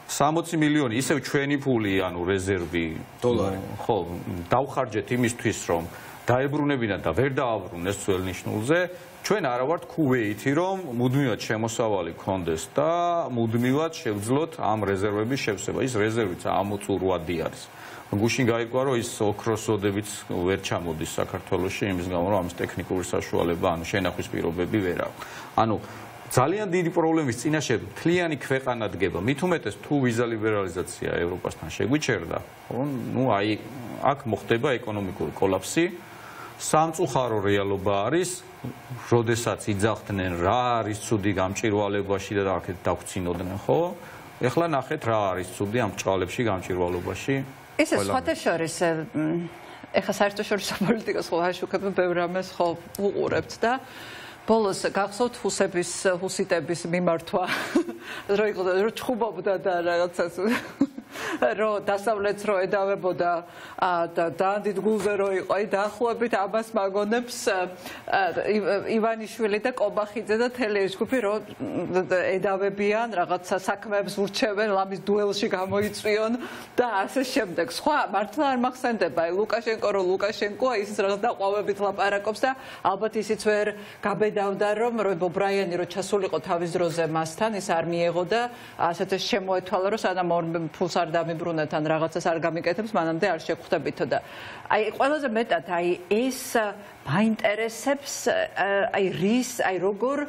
60 მილიონი ისევ ჩვენი ფული, ანუ რეზერვი დოლარი. ხო, დავხარჯეთ იმისთვის, რომ დაებრუნებინათ და ვერ დააბრუნეს ძველნიშნულზე. ჩვენ არა ვართ ქუვეითი, რომ მუდმივად შემოსავალი გქონდეს და მუდმივად შევძლოთ ამ რეზერვების შევსება. ის რეზერვიც ამოწურვადი არის. გუშინ გაიგვა, რომ ის ოქროს ზოდებიც ვერ ჩამოდის საქართველოში, იმის გამო, რომ ამის ტექნიკური საშუალება, ანუ შენახვის პირობები ვერ აქვს. ანუ ძალიან დიდი პრობლემის წინაშე მთლიანი ქვეყანა დგება. მით უმეტეს თუ ვიზა ლიბერალიზაცია ევროპასთან შეგვიჩერდა, ნუ აი აქ მოხდება ეკონომიკური კოლაფსი. სამწუხარო რეალობა არის, როდესაც იძახდნენ რა არის ცუდი გამჭირვალებაში და აქეთ დაგვრცინოდნენ, ხო? ეხლა ნახეთ რა არის ცუდი ამ ჭვალებში გამჭირვალობაში. ეს სხვათა შორის ეხლა საერთაშორისო პოლიტიკას ხო აშუქებენ ბევრ ამას ხო უყურებთ და ბოლოს გახსოვთ ჰუსიტების მიმართვა რო იყო რო ჩხუბობდა და რაღაცას რომ დასავლეთს რო ედავებოდა და დიდ გულზე რო იყო, აი დაახლოებით ამას მაგონებს ივანიშვილი და კობახიძე და თელი ეს ჯგუფი რო ედავებიან, რაღაცა საქმეებს ურჩევენ, ლამის დუელში გამოიწვიონ და ასე შემდეგ. სხვა მართლა არ მახსენდება, აი ლუკაშენკო რო ლუკაშენკოა, ის რაღაც დაყვავებით ლაპარაკობს და ალბათ ისიც ვერ გაბედავდა, რომ ბრაიანი რო ჩასულიყო თავის დროზე მასთან, ის არ მიეღო და ასეთ შემოეთვალა, რომ სანამ ორ ფულს არ დამიბრუნეთ ან რაღაცას არ გამიკეთებს, მანამდე არ შეგხვდებითო და აი ყველაზე მეტად აი ეს მაინტერესებს აი როგორ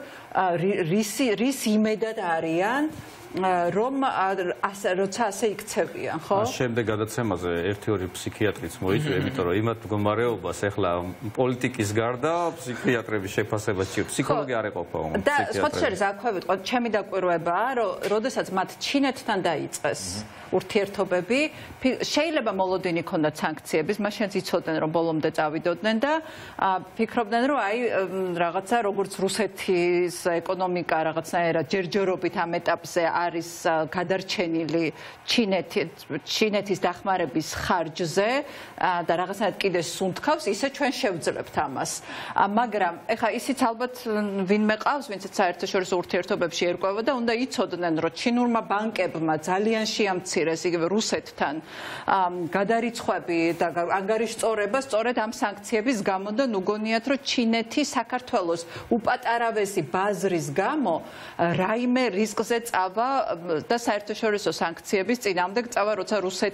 რის იმედად არიან რომ როცა ასე იქცევიან, ხო? შემდეგ გადაცემაზე 1-2 ფსიქიატრიც მოიწვია, იმიტომ რომ იმათ მდგომარეობას ახლა პოლიტიკის გარდა ფსიქიატრების შეფასება სჭირდება. ფსიქოლოგი არ ეყოფა უმეტეს ფსიქიატრებს. და სხვა შორის აქვე ვიტყო, ჩემი დაკვირვებაა, რომ როდესაც მათ ჩინეთთან დაიწყეს ურთიერთობები, შეიძლება მოლოდინი ქონდათ სანქციების, მაშინაც იცოდნენ რომ ბოლომდე წავიდოდნენ და ფიქრობდნენ რომ აი რაღაცა როგორც რუსეთის ეკონომიკა რაღაცნაირად ჯერჯერობით ამ ეტაპზე არის გადარჩენილი ჩინეთის დახმარების ხარჯზე და რაღაცნაირად კიდე სუნთქავს, ისე ჩვენ შევძლებთ ამას. მაგრამ ეხა ისიც ალბათ ვინმე ყავს, ვინც საერთაშორისო ურთიერთობებში ერკვევა და უნდა იცოდნენ რომ ჩინურმა ბანკებმა ძალიან შეამცირეს იგივე რუსეთთან გადარიცხვები და ანგარიშწორება სწორედ ამ სანქციების გამო და ნუგონიათ რომ ჩინეთი საქართველოს უპატარავესი ბაზრის გამო რაიმე რისკზე წავა და საერთაშორისო სანქციების წინამდე წავა, როცა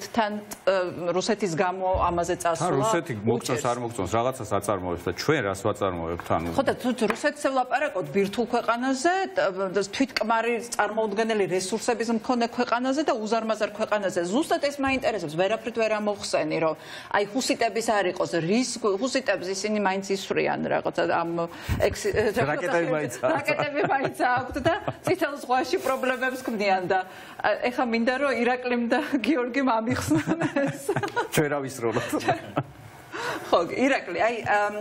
რუსეთის გამო ამაზე წასვლა. რუსეთი მოგწონს არ მოგწონს რაღაცას აწარმოებს და ჩვენ რას ვაწარმოებთ ანუ. ხო და თუ რუსეთზე ვლაპარაკობთ ბირთვულ ქვეყანაზე, თვითკმარი წარმოუდგენელი რესურსების მქონე ქვეყანაზე და უზარმაზარ ქვეყანაზე. ზუსტად ეს მაინტერესებს, ვერაფრით ვერ ამოხსენი, რომ აი ჰუსიტების არ იყოს რისკი, ჰუსიტებს ისინი მაინც ისვრიან რაღაცა ამ რაკეტები მაინც აქვთ და წითელ ზღვაში პრობლემებს ქმნიან და ეხა მინდა რომ ირაკლიმ და გიორგიმ ამიხსნან ეს. ჩვენ რა ვისროლოთ. ხო, ირაკლი, აი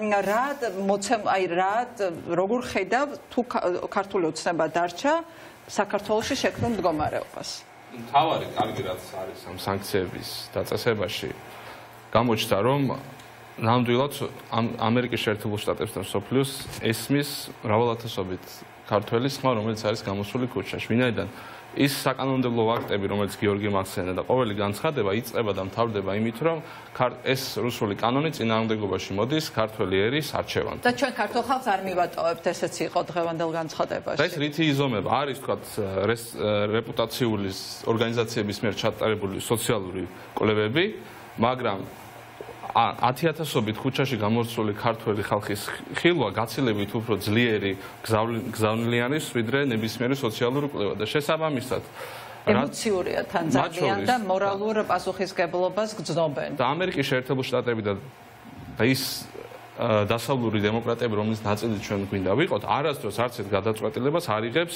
როგორ ხედავ თუ ქართული ოცნება დარჩა საქართველოში შექმნილ მდგომარეობას? თავარი კარგი რაც არის ამ სანქციების დაწესებაში გამოჩნდა რომ ნამდვილად ამერიკის შეერთებულ შტატებსა და მსოფლიოს ესმის მრავალათასობით ქართველი ხმა, რომელიც არის გამოსული ქუჩაში. ვინაიდან ის საკანონმდებლო აქტები, რომელიც გიორგი მახსენდა და ყოველი განცხადება იწყება და მთავრდება იმით, რომ ეს რუსული კანონი წინააღმდეგობაში მოდის ქართველი ერის არჩევანთან. და ჩვენ ქართულ ხალხს არ მივატოვებთ, ესეც იყო დღევანდელ განცხადებაში. ეს რითი იზომება? არის თქვა რეპუტაციული ორგანიზაციების მიერ ჩატარებული სოციალური კვლევები, მაგრამ 10,000-ობით ქუჩაში გამოსული ქართველი ხალხის ხილვა გაცილებით უფრო ძლიერი გზავნილი არის ვიდრე ნებისმიერი სოციალური კვლევა და შესაბამისად ემოციურია თან ძალიან და მორალურ პასუხისგებლობას გრძნობენ. და ამერიკის შეერთებულ შტატები და ის დასავლური დემოკრატები, რომლის ნაწილი ჩვენ გვინდა ვიყოთ, არასდროს არც ერთ გადაწყვეტილებას არ იღებს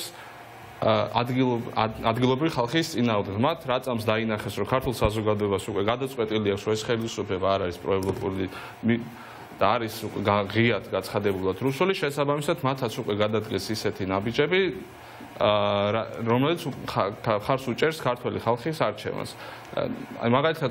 ადგილობრივი ხალხის წინააღმდეგ. მათ რა წამს დაინახეს, რომ ქართულ საზოგადოებას უკვე გადაწყვეტილი აქვს, რომ ეს ხელისუფლება არ არის პროევროპული და არის ღიად გაცხადებულად რუსული, შესაბამისად მათაც უკვე გადადგეს ისეთი ნაბიჯები, რომელიც ხარს უჭერს ქართველი ხალხის არჩევანს. აი მაგალითად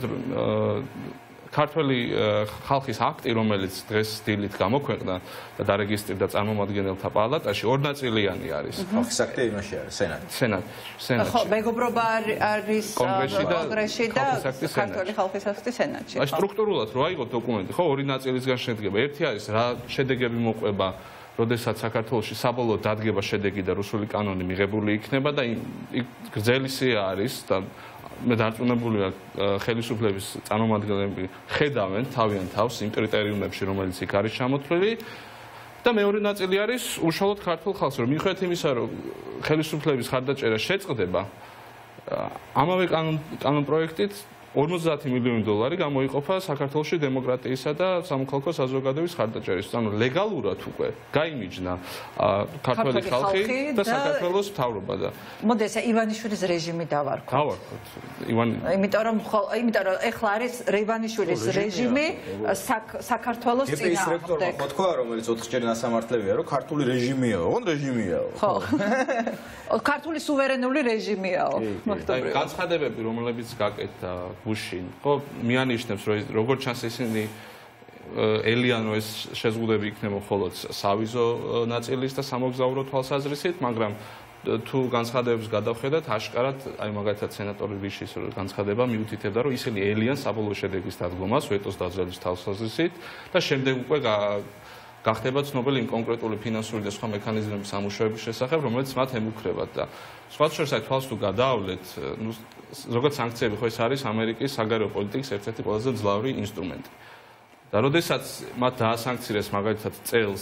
ქართველი ხალხის აქტი, რომელიც დღეს დილით გამოქვეყნდა და დარეგისტრირდა წარმომადგენელთა პალატაში, ორნაწილიანი არის. ხალხის აქტი იმაში არის, სენატში. ხო, მეგობრობა არის კონგრესში და ქართული ხალხის აქტი სენატში. აი სტრუქტურულად რო აიღოთ დოკუმენტი, ხო, ორი ნაწილისგან შედგება. ერთი არის რა შედეგები მოყვება, როდესაც საქართველოში საბოლოოდ დადგება შედეგი და რუსული კანონი მიღებული იქნება და გრძელი სია არის და მე დარწმუნებულია ხელისუფლების წარმომადგენლები ხედავენ თავიანთ თავს იმ კრიტერიუმებში, რომელიც იქ არის ჩამოთვლილი და მეორე ნაწილი არის უშუალოდ ქართულ ხალხს, რომ მიუხედავად იმისა, რომ ხელისუფლების ხარდაჭერა შეწყდება, ამავე კანონპროექტით 50 მილიონი დოლარი გამოიყოფა საქართველოში დემოკრატიისა და სამოქალაქო საზოგადოების ხარდაჭერის. ანუ ლეგალურად უკვე გაიმიჯნა ქართველი ხალხი და საქართველოს მთავრობა და მოდი ესე ივანიშვილის რეჟიმი დავარქვათ. დავარქვათ. იმიტომ რომ ეხლა არის ივანიშვილის რეჟიმი საქართველოს წინააღმდეგ. ხო თქვა რომელიც 4-ჯერ ნასამართლებია რომ ქართული რეჟიმია, ოღონდ რეჟიმიაო. ხო. ქართული სუვერენული რეჟიმიაო. აი განცხადებები რომლებიც გაკეთდა გუშინ, ხო, მიანიშნებს რომ როგორც ჩანს ისინი ელიანო ეს შეზღუდები იქნება მხოლოდ სავიზო ნაწილის და სამოგზაურო თვალსაზრისით, მაგრამ თუ განცხადებებს გადავხედათ, აშკარად აი მაგალითად სენატორი ვიშის განცხადება მიუთითებდა, რომ ისინი ელიან საბოლოო შედეგის დადგომას ვეტოს დაძლევის თვალსაზრისით და შემდეგ უკვე გახდება ცნობილი იმ კონკრეტული ფინანსური და სხვა მექანიზმების სამუშაოების შესახებ, რომელიც მათ ემუქრებათ და სხვა შორის აი თვალს თუ გადაავლეთ, ნუ ზოგადად სანქციები ხო ეს არის ამერიკის საგარეო პოლიტიკის ერთ-ერთი ყველაზე მძლავრი ინსტრუმენტი. და როდესაც მათ დაასანქცირეს მაგალითად წელს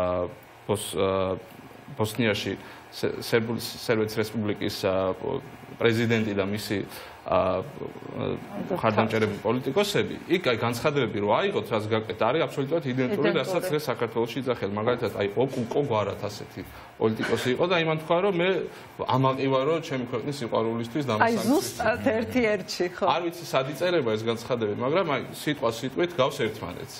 ბოსნიაში სერბეთის რესპუბლიკის პრეზიდენტი და მისი ხარდამჭერები პოლიტიკოსები, იქ აი განცხადებები რო აიღოთ, რაც გაკეთდა, არის აბსოლუტურად იდენტური, რასაც დღეს საქართველოში იძახել. მაგალითად, აი ოკუკო გვარად ასეთი პოლიტიკოსი იყო და იმან თქვა, რომ მე ამაყივარო ჩემი ქვეყნის სიყვარულისთვის და აი ზუსტად ერთ-ერთში, ხო. არ ვიცი სად იწერება ეს განცხადებები, მაგრამ აი სიტყვით გავს ერთმანეთს.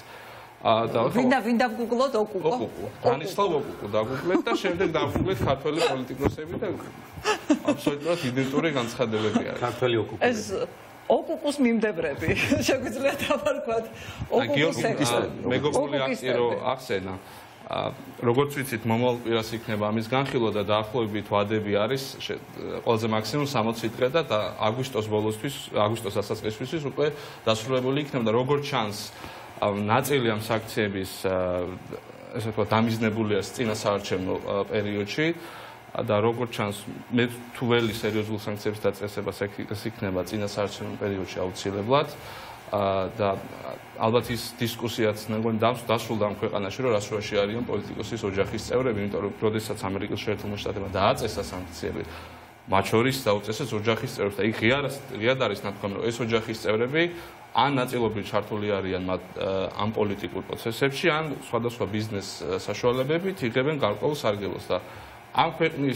ვინდა ვგუგლოთ ოკუკო. განისლავ ოკუკო დაგუგლეთ და შემდეგ დავგუგლეთ ქართველი პოლიტიკოსები და აბსოლუტურად იდენტური განცხადებები არის. ქართველი ოკუკო. ეს ოკუკოს მიმდევრები შეგვიძლია დავარქვათ ოკუკოს. მეგობრული აქტი რო ახსენა. როგორც ვიცით, მომავალ კვირას იქნება ამის განხილვა და დაახლოებით ვადები არის ყველაზე მაქსიმუმ 60 დღე და აგვისტოს ბოლოსთვის, აგვისტოს დასაწყისისთვის უკვე დასრულებული იქნება და როგორც ჩანს ნაწილი ამ საქციების ესე ვთქვათ დამიზნებულია წინასაარჩევნო პერიოდში და როგორც ჩანს მე თუ ველი სერიოზულ სანქციების დაწესებას იქნება წინასაარჩევნო პერიოდში აუცილებლად და ალბათ ის დისკუსიაც ნეგონი დასრულდა ამ ქვეყანაში რომ რასობაში არიან პოლიტიკოსის ოჯახის წევრები, იმიტომ რომ როდესაც ამერიკის შეერთებულ შტატებმა დააწესა სანქციები მათ შორის დაუწესეს ოჯახის წევრებს და იქ ღიად არის ნათქვამი რომ ეს ოჯახის წევრები ან ნაწილობრივ ჩართული არიან ამ პოლიტიკურ პროცესებში, ან სხვადასხვა ბიზნეს საშუალებებით იღებენ გარკვეულ სარგებლობას და ამ ქვეყნის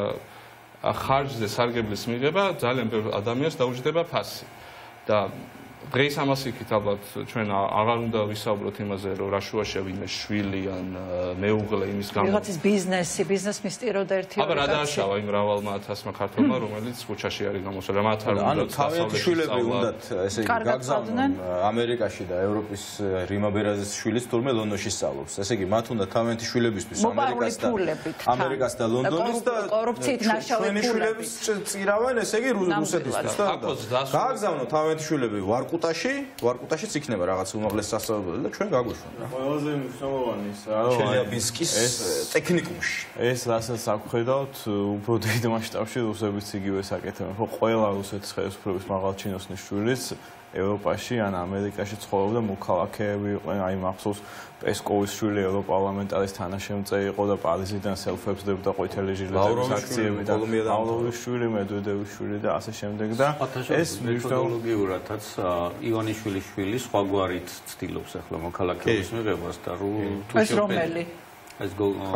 ხარჯზე სარგებლის მიღება ძალიან ბევრ ადამიანს დაუჯდება ფასი. და დღეს ამას იქით ალბათ ჩვენ აღარ უნდა ვისაუბროთ იმაზე, რომ რა შუაშია ვინმე შვილი ან მეუღლე იმის გამო. ვიღაცის ბიზნეს მისტიროდა ერთი ორი. აბა რა დააშავა იმ მრავალმა ათასმა ქართველმა, რომელიც ქუჩაში არის გამოსული. მათ არ უნდა თავიანთი შვილები უნდათ, ესე იგი, გაგზავნონ ამერიკაში და ევროპის რიმა ბერაზის შვილიც თურმე ლონდონში სწავლობს. ესე იგი, მათ უნდა თავიანთი შვილებისთვის ამერიკას და ლონდონის და კორუფციით ნაშაული შვილებს წირავენ, ესე იგი, რუსეთისთვის და გაგზავნონ თავიანთი შვილები ვარკუტაშიც იქნება რაღაც უმაღლეს სასწავლებელი და ჩვენ გაგვიშვენ რა. ყველაზე მნიშვნელოვანი ის რა, ჩელიაბინსკის ტექნიკუმში. ეს რასაც აღვხედავთ, უფრო დიდ მასშტაბში რუსებიც იგივეს აკეთებენ. ხო, ყველა რუსეთის ხელისუფლების მაღალჩინოსნის შვილიც ევროპაში ან ამერიკაში ცხოვრობდა, მოქალაქეები იყვნენ, აი მახსოვს პესკოვის შვილი ევროპარლამენტარის თანაშემწე იყო და პარიზიდან სელფებს დებდა ყვითელი ჟილეტების აქციები და ლავროვის შვილი, მედვედევის შვილი და ასე შემდეგ და ეს მეტოდოლოგიურადაც ივანიშვილის შვილი სხვაგვარით ცდილობს ახლა მოქალაქეობის მიღებას და ეს რომელი ეს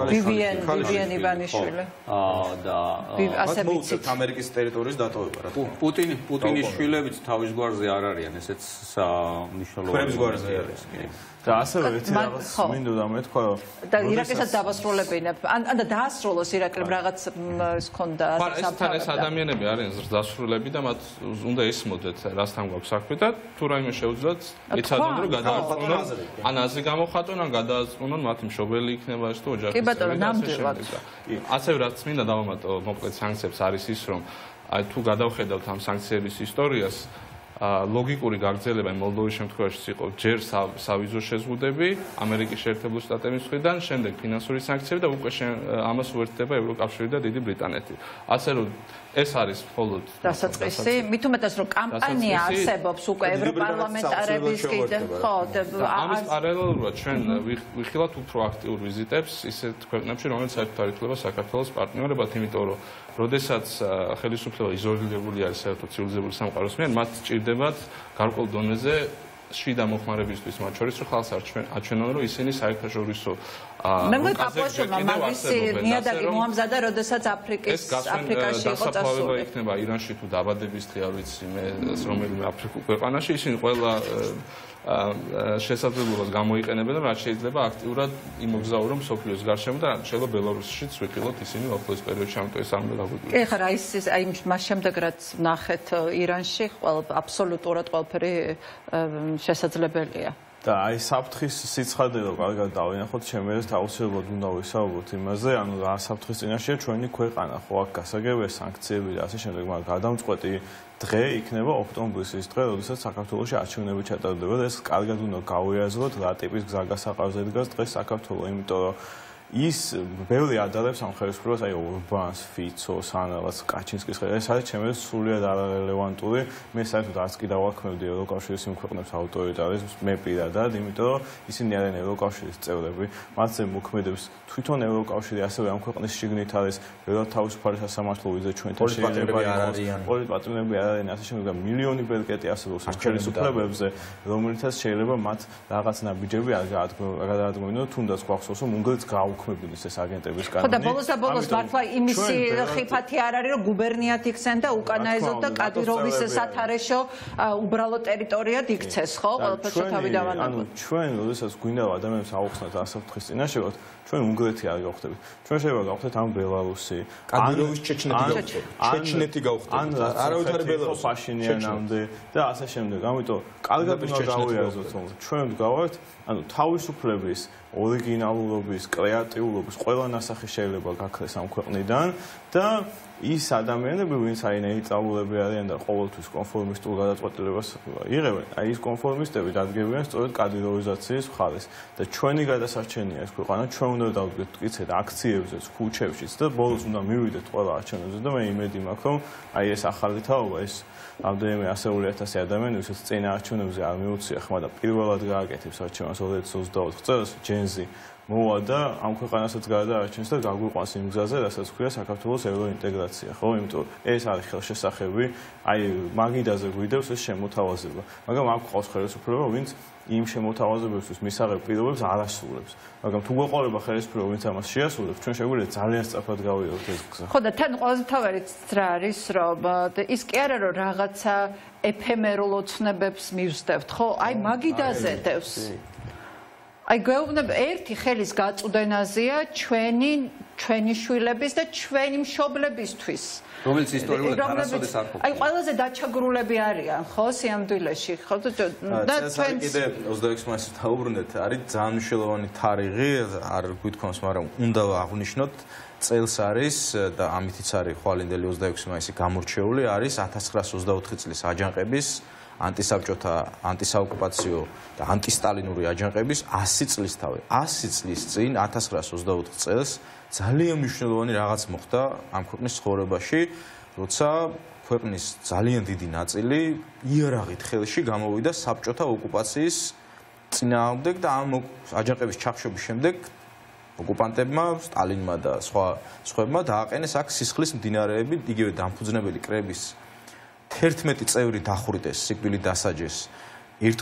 ვივიენ ივანიშვილი და ასე ვიცით ამერიკის ტერიტორიის დატოვება რა თქმა უნდა პუტინის შვილებიც თავის გვარზე არ არიან ესეც მნიშვნელოვანი გვარზე არის და ასევე ერთი რაღაც მინდოდა მეთქვა რომ და ირაკესაც დავასრულებინებ ან და დაასრულოს ირაკლიმ რაღაც ის ქონდა სამთავრობო ეს ადამიანები არიან დასრულები და მათ უნდა ისმოდეთ რასთან გვაქვს საქმე და თუ რაიმე შეუძლიათ იცადონ რომ გადაარწმუნონ ან აზრი გამოხატონ ან გადაარწმუნონ მათი მშობელი იქნება ეს თუ ოჯახის კი ბატონო ნამდვილად ასევე რაც მინდა დავამატო მოკლედ სანქციებს არის ის რომ აი თუ გადავხედავთ ამ სანქციების ისტორიას ლოგიკური გაგრძელება მოლდოვის შემთხვევაში იყო ჯერ სავიზო შეზღუდები ამერიკის შეერთებული შტატების მხრიდან, შემდეგ ფინანსური სანქციები და უკვე ამას უერთდება ევროკავშირი და დიდი ბრიტანეთი. ასე რომ ეს არის მხოლოდ დასაწყისი, მით უმეტეს რომ კამპანია არსებობს უკვე ევროპარლამენტარების კიდე ხო ამის პარალელურად ჩვენ ვიხილავთ უფრო აქტიურ ვიზიტებს ისეთ ქვეყნებში, რომელიც საერთოდ არ ითვლება საქართველოს პარტნიორებად, იმიტომ რომ როდესაც ხელისუფლება იზოლირებული არის საერთოდ ცივილიზებული სამყაროს მიერ, მათ სჭირდება ვხვდებათ გარკვეულ დონეზე შიდა მოხმარებისთვის, მათ შორის რომ ხალხს აჩვენონ, რომ ისინი საერთაშორისო მე მოგაპოშომა მაგისი ნიადაგი მოამზადა, როდესაც აფრიკაში იყო წასული. ეს იქნება ირანში თუ დაბადების დღე, არ ვიცი მე რომელიმე აფრიკულ ქვეყანაში, ისინი ყველა შესაძლებლობას გამოიყენებენ, რაც შეიძლება აქტიურად იმოგზაურონ მსოფლიოს გარშემო და შეიძლება ბელარუსშიც ვიყილოთ ისინი ახლოს პერიოდში, ამიტომ ეს არ უნდა გაგვიკვირდეს. ეხლა რა აი მას შემდეგ რაც ნახეთ ირანში, აბსოლუტურად ყველაფერი შესაძლებელია. და აი საფრთხის სიცხადე რო კარგად დავინახოთ, ჩემი აზრით აუცილებლად უნდა ვისაუბროთ იმაზე, ანუ რა საფრთხის წინაშეა ჩვენი ქვეყანა, ხო აქ გასაგებია სანქციები და ასე შემდეგ, მაგრამ გადამწყვეტი დღე იქნება ოქტომბრის ის დღე, როდესაც საქართველოში არჩევნები ჩატარდება და ეს კარგად უნდა გავიაზროთ, რა ტიპის გზაგასაყარზე დგას დღეს საქართველო, იმიტომ რომ ის ბევრი ადარებს ამ ხელისუფლებას, აი ორბანს, ფიცოს, ან რაღაც კაჩინსკის ხელისუფლებას, ეს არის ჩემთვის სრულიად არარელევანტური. მე საერთოდ არც კი დავაქმებდი ევროკავშირის იმ ქვეყნებს ავტორიტარიზმს, მე პირადად, იმიტომ რომ ისინი არიან ევროკავშირის წევრები, მათზე მოქმედებს თვითონ ევროკავშირი, ასევე ამ ქვეყნის შიგნით არის ბევრად თავისუფალი სასამართლო, ვიდრე ჩვენთან შეიძლება იყოს. პოლიტპატრონები არ არიან, ასე შემდეგ, მილიონი ბერკეტი არსებობს ხელისუფლებებზე, რომელთაც შეიძლება მათ რაღაც ნაბიჯები არ გადაადგმოინონ, თუნდაც გვახსოვს, რომ უნგრეთს გაუქმებინის ეს აგენტების კანონი. ხო და ბოლოს მართლა იმისი ხიფათი არ არის, რომ გუბერნიად იქცენ და უკანაეზოდ და კადიროვის სათარეშო უბრალო ტერიტორიად იქცეს, ხო? ყველაფერს თავი დავანებოთ. ანუ ჩვენ, როდესაც გვინდა ადამიანებს აუხსნათ ასაფრთხის წინაშე, ჩვენ უნგრეთი არ გავხდებით. ჩვენ შეიძლება გავხდეთ ამ ბელარუსი, კადიროვის ჩეჩნეთი გავხდებით. არავითარი ბელარუსი ფაშინიანამდე და ასე შემდეგ. ამიტომ კარგად უნდა გავიაზროთ, რომ ჩვენ ვდგავართ, ანუ თავისუფლების, ორიგინალურობის, კრეატიულობის ყველა ნასახი შეიძლება გაქრეს ამ ქვეყნიდან და ის ადამიანები, ვინც აი ნეიტრალურები არიან და ყოველთვის კონფორმისტულ გადაწყვეტილებას იღებენ, აი ის კონფორმისტები დადგებიან სწორედ კადიროვიზაციის მხარეს და ჩვენი გადასარჩენია ეს ქვეყანა, ჩვენ უნდა დავდგეთ მტკიცედ აქციებზეც, ქუჩებშიც და ბოლოს უნდა მივიდეთ ყველა არჩევნებზე და მე იმედი მაქვს, რომ აი ეს ახალი თაობა, ეს რამდენიმე ასეული ათასი ადამიანი, ვისაც წინა არჩევნებზე არ მიუცია ხმა და პირველად გააკეთებს არჩევნებს 2024 წელს, ჯენზი მოვა და ამ ქვეყანასაც გადაარჩენს და გაგვიყვანს იმ გზაზე, რასაც ქვია საქართველოს ევროინტეგრაცია, ხო? იმიტომ ეს არის ხელშესახები, აი მაგიდაზე გვიდევს ეს შემოთავაზება. მაგრამ აქ ყავს ხელისუფლება, ვინც იმ შემოთავაზებებისთვის მისაღებ პირობებს არ ასრულებს. მაგრამ თუ გვეყოლება ხელისუფლება, ვინც ამას შეასრულებს, ჩვენ შეგვიძლია ძალიან სწრაფად გავიაროთ ეს გზა. ხო და თან ყველაზე მთავარი რა არის, რომ ის კი არა რომ რაღაცა ეფემერულ ოცნებებს მივსდევთ, ხო? აი მაგიდაზე დევს. აი გვეუბნება ერთი ხელის გაწუდენაზეა ჩვენი შვილების და ჩვენი მშობლებისთვის. რომელიც ისტორიულად არასოდეს არ ყოფილა. აი ყველაზე დაჩაგრულები არიან, ხო, სიამდვილეში, ხო და ჩვენ კიდე 26 მაისს დავუბრუნდეთ, არის ძალიან მნიშვნელოვანი თარიღი, არ გვითქვამს, მაგრამ უნდა აღვნიშნოთ, წელს არის და ამითიც არის ხვალინდელი 26 მაისი გამორჩეული, არის 1924 წლის აჯანყების ანტისაბჭოთა, ანტისაოკუპაციო და ანტისტალინური აჯანყების 100 წლის თავი. 100 წლის წინ 1924 წელს ძალიან მნიშვნელოვანი რაღაც მოხდა ამ ქვეყნის ცხოვრებაში, როცა ქვეყნის ძალიან დიდი ნაწილი იარაღით ხელში გამოვიდა საბჭოთა ოკუპაციის წინააღმდეგ და ამ აჯანყების ჩახშობის შემდეგ ოკუპანტებმა, სტალინმა და სხვებმა დააყენეს აქ სისხლის მდინარეები, იგივე დამფუძნებელი კრების 11 წევრი დახვრიტეს, სიკვდილით დასაჯეს. ერთ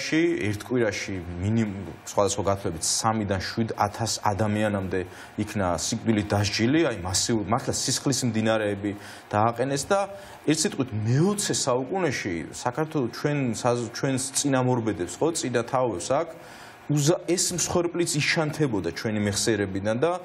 კვირაში მინიმუმ სხვადასხვა გათვლებით 3-დან 7,000 ადამიანამდე იქნა სიკვდილით დასჯილი, აი მასიური, მართლა სისხლის მდინარეები დააყენეს და ერთ სიტყვით მე-20 საუკუნეში საქართველოს ჩვენს წინამორბედებს, ხო, წინა თაობებს აქ ეს მსხვერპლიც იშანთებოდა ჩვენი მეხსიერებიდან და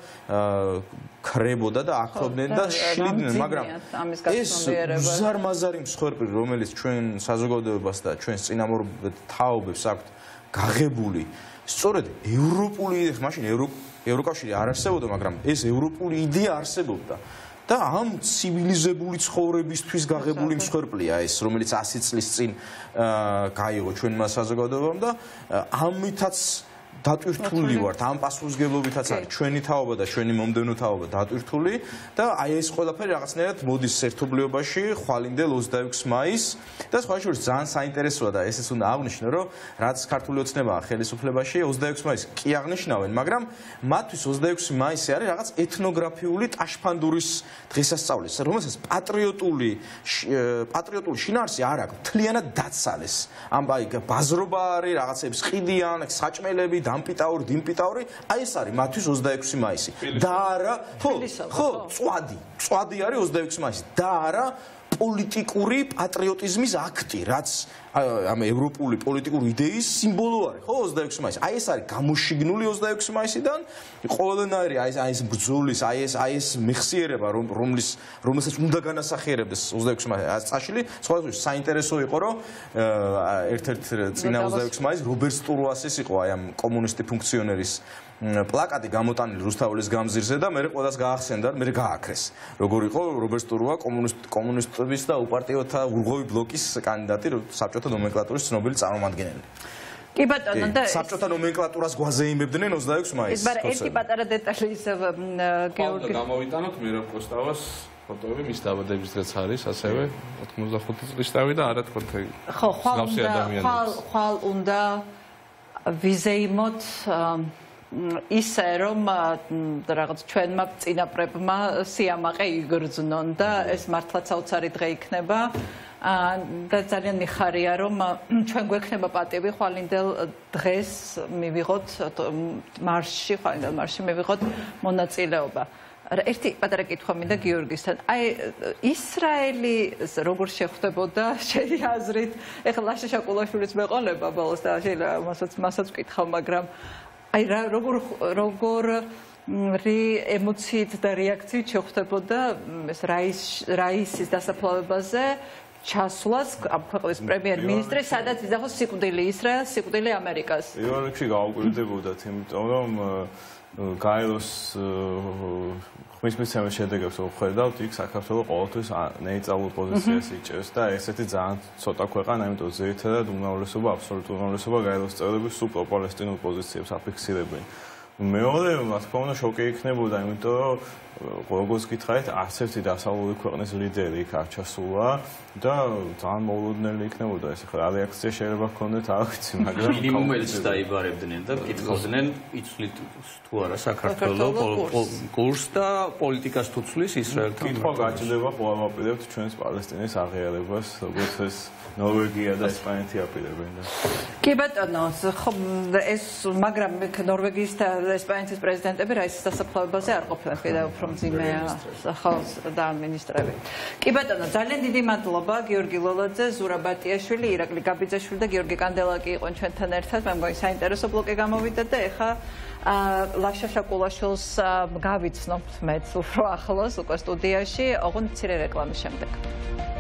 ქრებოდა და ახლობდნენ და შლიდნენ, მაგრამ ეს უზარმაზარი მსხვერპლი, რომელიც ჩვენ საზოგადოებას და ჩვენს წინამორბედ თაობებს აქვთ გაღებული, სწორედ ევროპული, მაშინ ევროკავშირი არ არსებობდა, მაგრამ ეს ევროპული იდეა არსებობდა. და ამ ცივილიზებული ცხოვრებისთვის გაღებული მსხვერპლია ეს, რომელიც 100 წლის წინ გაიღო ჩვენმა საზოგადოებამ და ამითაც დატვირთული ვართ ამ პასუხისგებლობითაც არის ჩვენი თაობა და ჩვენი მომდევნო თაობა დატვირთული და აი ეს ყველაფერი რაღაცნაირად მოდის ერთობლიობაში ხვალინდელ 26 მაისს და სხვა შორის ძალიან საინტერესოა და ესეც უნდა აღვნიშნო რომ რაც ქართული ოცნებაა ხელისუფლებაში 26 მაისს კი აღნიშნავენ მაგრამ მათთვის 26 მაისი არის რაღაც ეთნოგრაფიული ტაშფანდურის დღესასწაული რომელსაც პატრიოტული შინაარსი არ აქვს მთლიანად დაცალეს აი ბაზრობა არის რაღაცების ყიდიან საჭმელები დამპიტაური, დინპიტაური, აი ეს არის მათთვის 26 მაისი. და არა, ხო, წვადი არის 26 მაისი. და არა პოლიტიკური პატრიოტიზმის აქტი, რაც ამ ევროპული პოლიტიკური იდეის სიმბოლო არის, ხო, 26 მაისი. აი ეს არის გამოშიგნული 26 მაისიდან, ყველანაირი აი ეს ბრძოლის, აი ეს მეხსიერება, რომელსაც უნდა განასახიერებდეს 26 მაისს წაშლი, სხვადასხვა საინტერესო იყო, რომ ერთ-ერთ წინა 26 მაისს რობერტ სტურუასის იყო აი ამ კომუნისტი ფუნქციონერის პლაკატი გამოტანილი რუსთაველის გამზირზე და მე ყველას გაახსენდა, მე გააქრეს. როგორ იყო რობერტ სტურუა კომუნისტების და უპარტიოთა ურღვევი ბლოკის კანდიდატი საბჭოთა ნომენკლატურის ცნობილი წარმომადგენელი. კი ბატონო და საბჭოთა ნომენკლატურას გვაზეიმებდნენ 26 მაისს. მაგრამ ერთი პატარა დეტალი ისევ გეორგი გამოვიტანოთ მირაბ კოსტავას ფოტოები მის დაბადების დღეც არის ასევე 85 წლის თავი და არა თქო ხო ხვალ უნდა ვიზეიმოთ ისე რომ რაღაც ჩვენმა წინაპრებმა სიამაყე იგრძნონ და ეს მართლაც საოცარი დღე იქნება და ძალიან მიხარია რომ ჩვენ გვექნება პატივი ხვალინდელ დღეს მივიღოთ მარშში ხვალინდელ მარშში მივიღოთ მონაწილეობა ერთი პატარა კითხვა მინდა გიორგისთან აი ისრაელი როგორ შეხვდებოდა შენი აზრით ეხლა ლაშა შაკულაშვილის მეყოლება ბოლოს და შეიძლება მასაც ვკითხავ მაგრამ აი როგორი ემოციით და რეაქციით შეხვდებოდა ეს რაისის დასაფლავებაზე ჩასვლას ამ ქვეყნის პრემიერ-მინისტრი, სადაც იზახოს სიკვდილი ისრაელს, სიკვდილი ამერიკას. პირველ რიგში გაუკვირდებოდათ, იმიტომ რომ გაელოს ხმის მიცემის შედეგებს ვხედავთ, იქ საქართველოს ყოველთვის ნეიტრალურ პოზიციას იჭერს და ესეთი ძალიან ცოტა ქვეყანა, იმიტომ ძირითადად უმრავლესობა, აბსოლუტური უმრავლესობა გაელოს წევრები სულ პრო-პალესტინურ პოზიციებს აფიქსირებენ. მეორე, რა თქმა უნდა, შოკი იქნებოდა, იმიტომ რომ როგორც გითხარით, არც ერთი დასავლური ქვეყნის ლიდერი იქ არ ჩასულა და ძალიან მოულოდნელი იქნებოდა ეს. ახლა რეაქცია შეიძლება ჰქონდეთ, არ ვიცი, მაგრამ მინიმუმელიც დაიბარებდნენ და კითხავდნენ, იცვლით თუ არა საქართველოს კურსს და პოლიტიკას თუ ცვლის ისრაელთან. კითხვა გაჩნდება, ხო ვაპირებთ ჩვენს პალესტინის აღიარებას, როგორც ეს ნორვეგია და ესპანეთი აპირებენ და. კი ბატონო, ხო ეს მაგრამ ნორვეგიის და ესპანეთის პრეზიდენტები რაისის დასაფლავებაზე არ ყოფილან, კიდევ უფრო მძიმეა სახელმწ და მინისტრები. კი ბატონო, ძალიან დიდი მადლობა გიორგი ლოლაძე, ზურა ბატიაშვილი, ირაკლი გაბიძაშვილი და გიორგი კანდელაკი იყვნენ ჩვენთან ერთად. მე მგონი საინტერესო ბლოკი გამოვიდა და ეხა ლაშა შაკულაშვილს გავიცნობთ მეც უფრო ახლოს უკვე სტუდიაში, ოღონდ მცირე რეკლამის შემდეგ.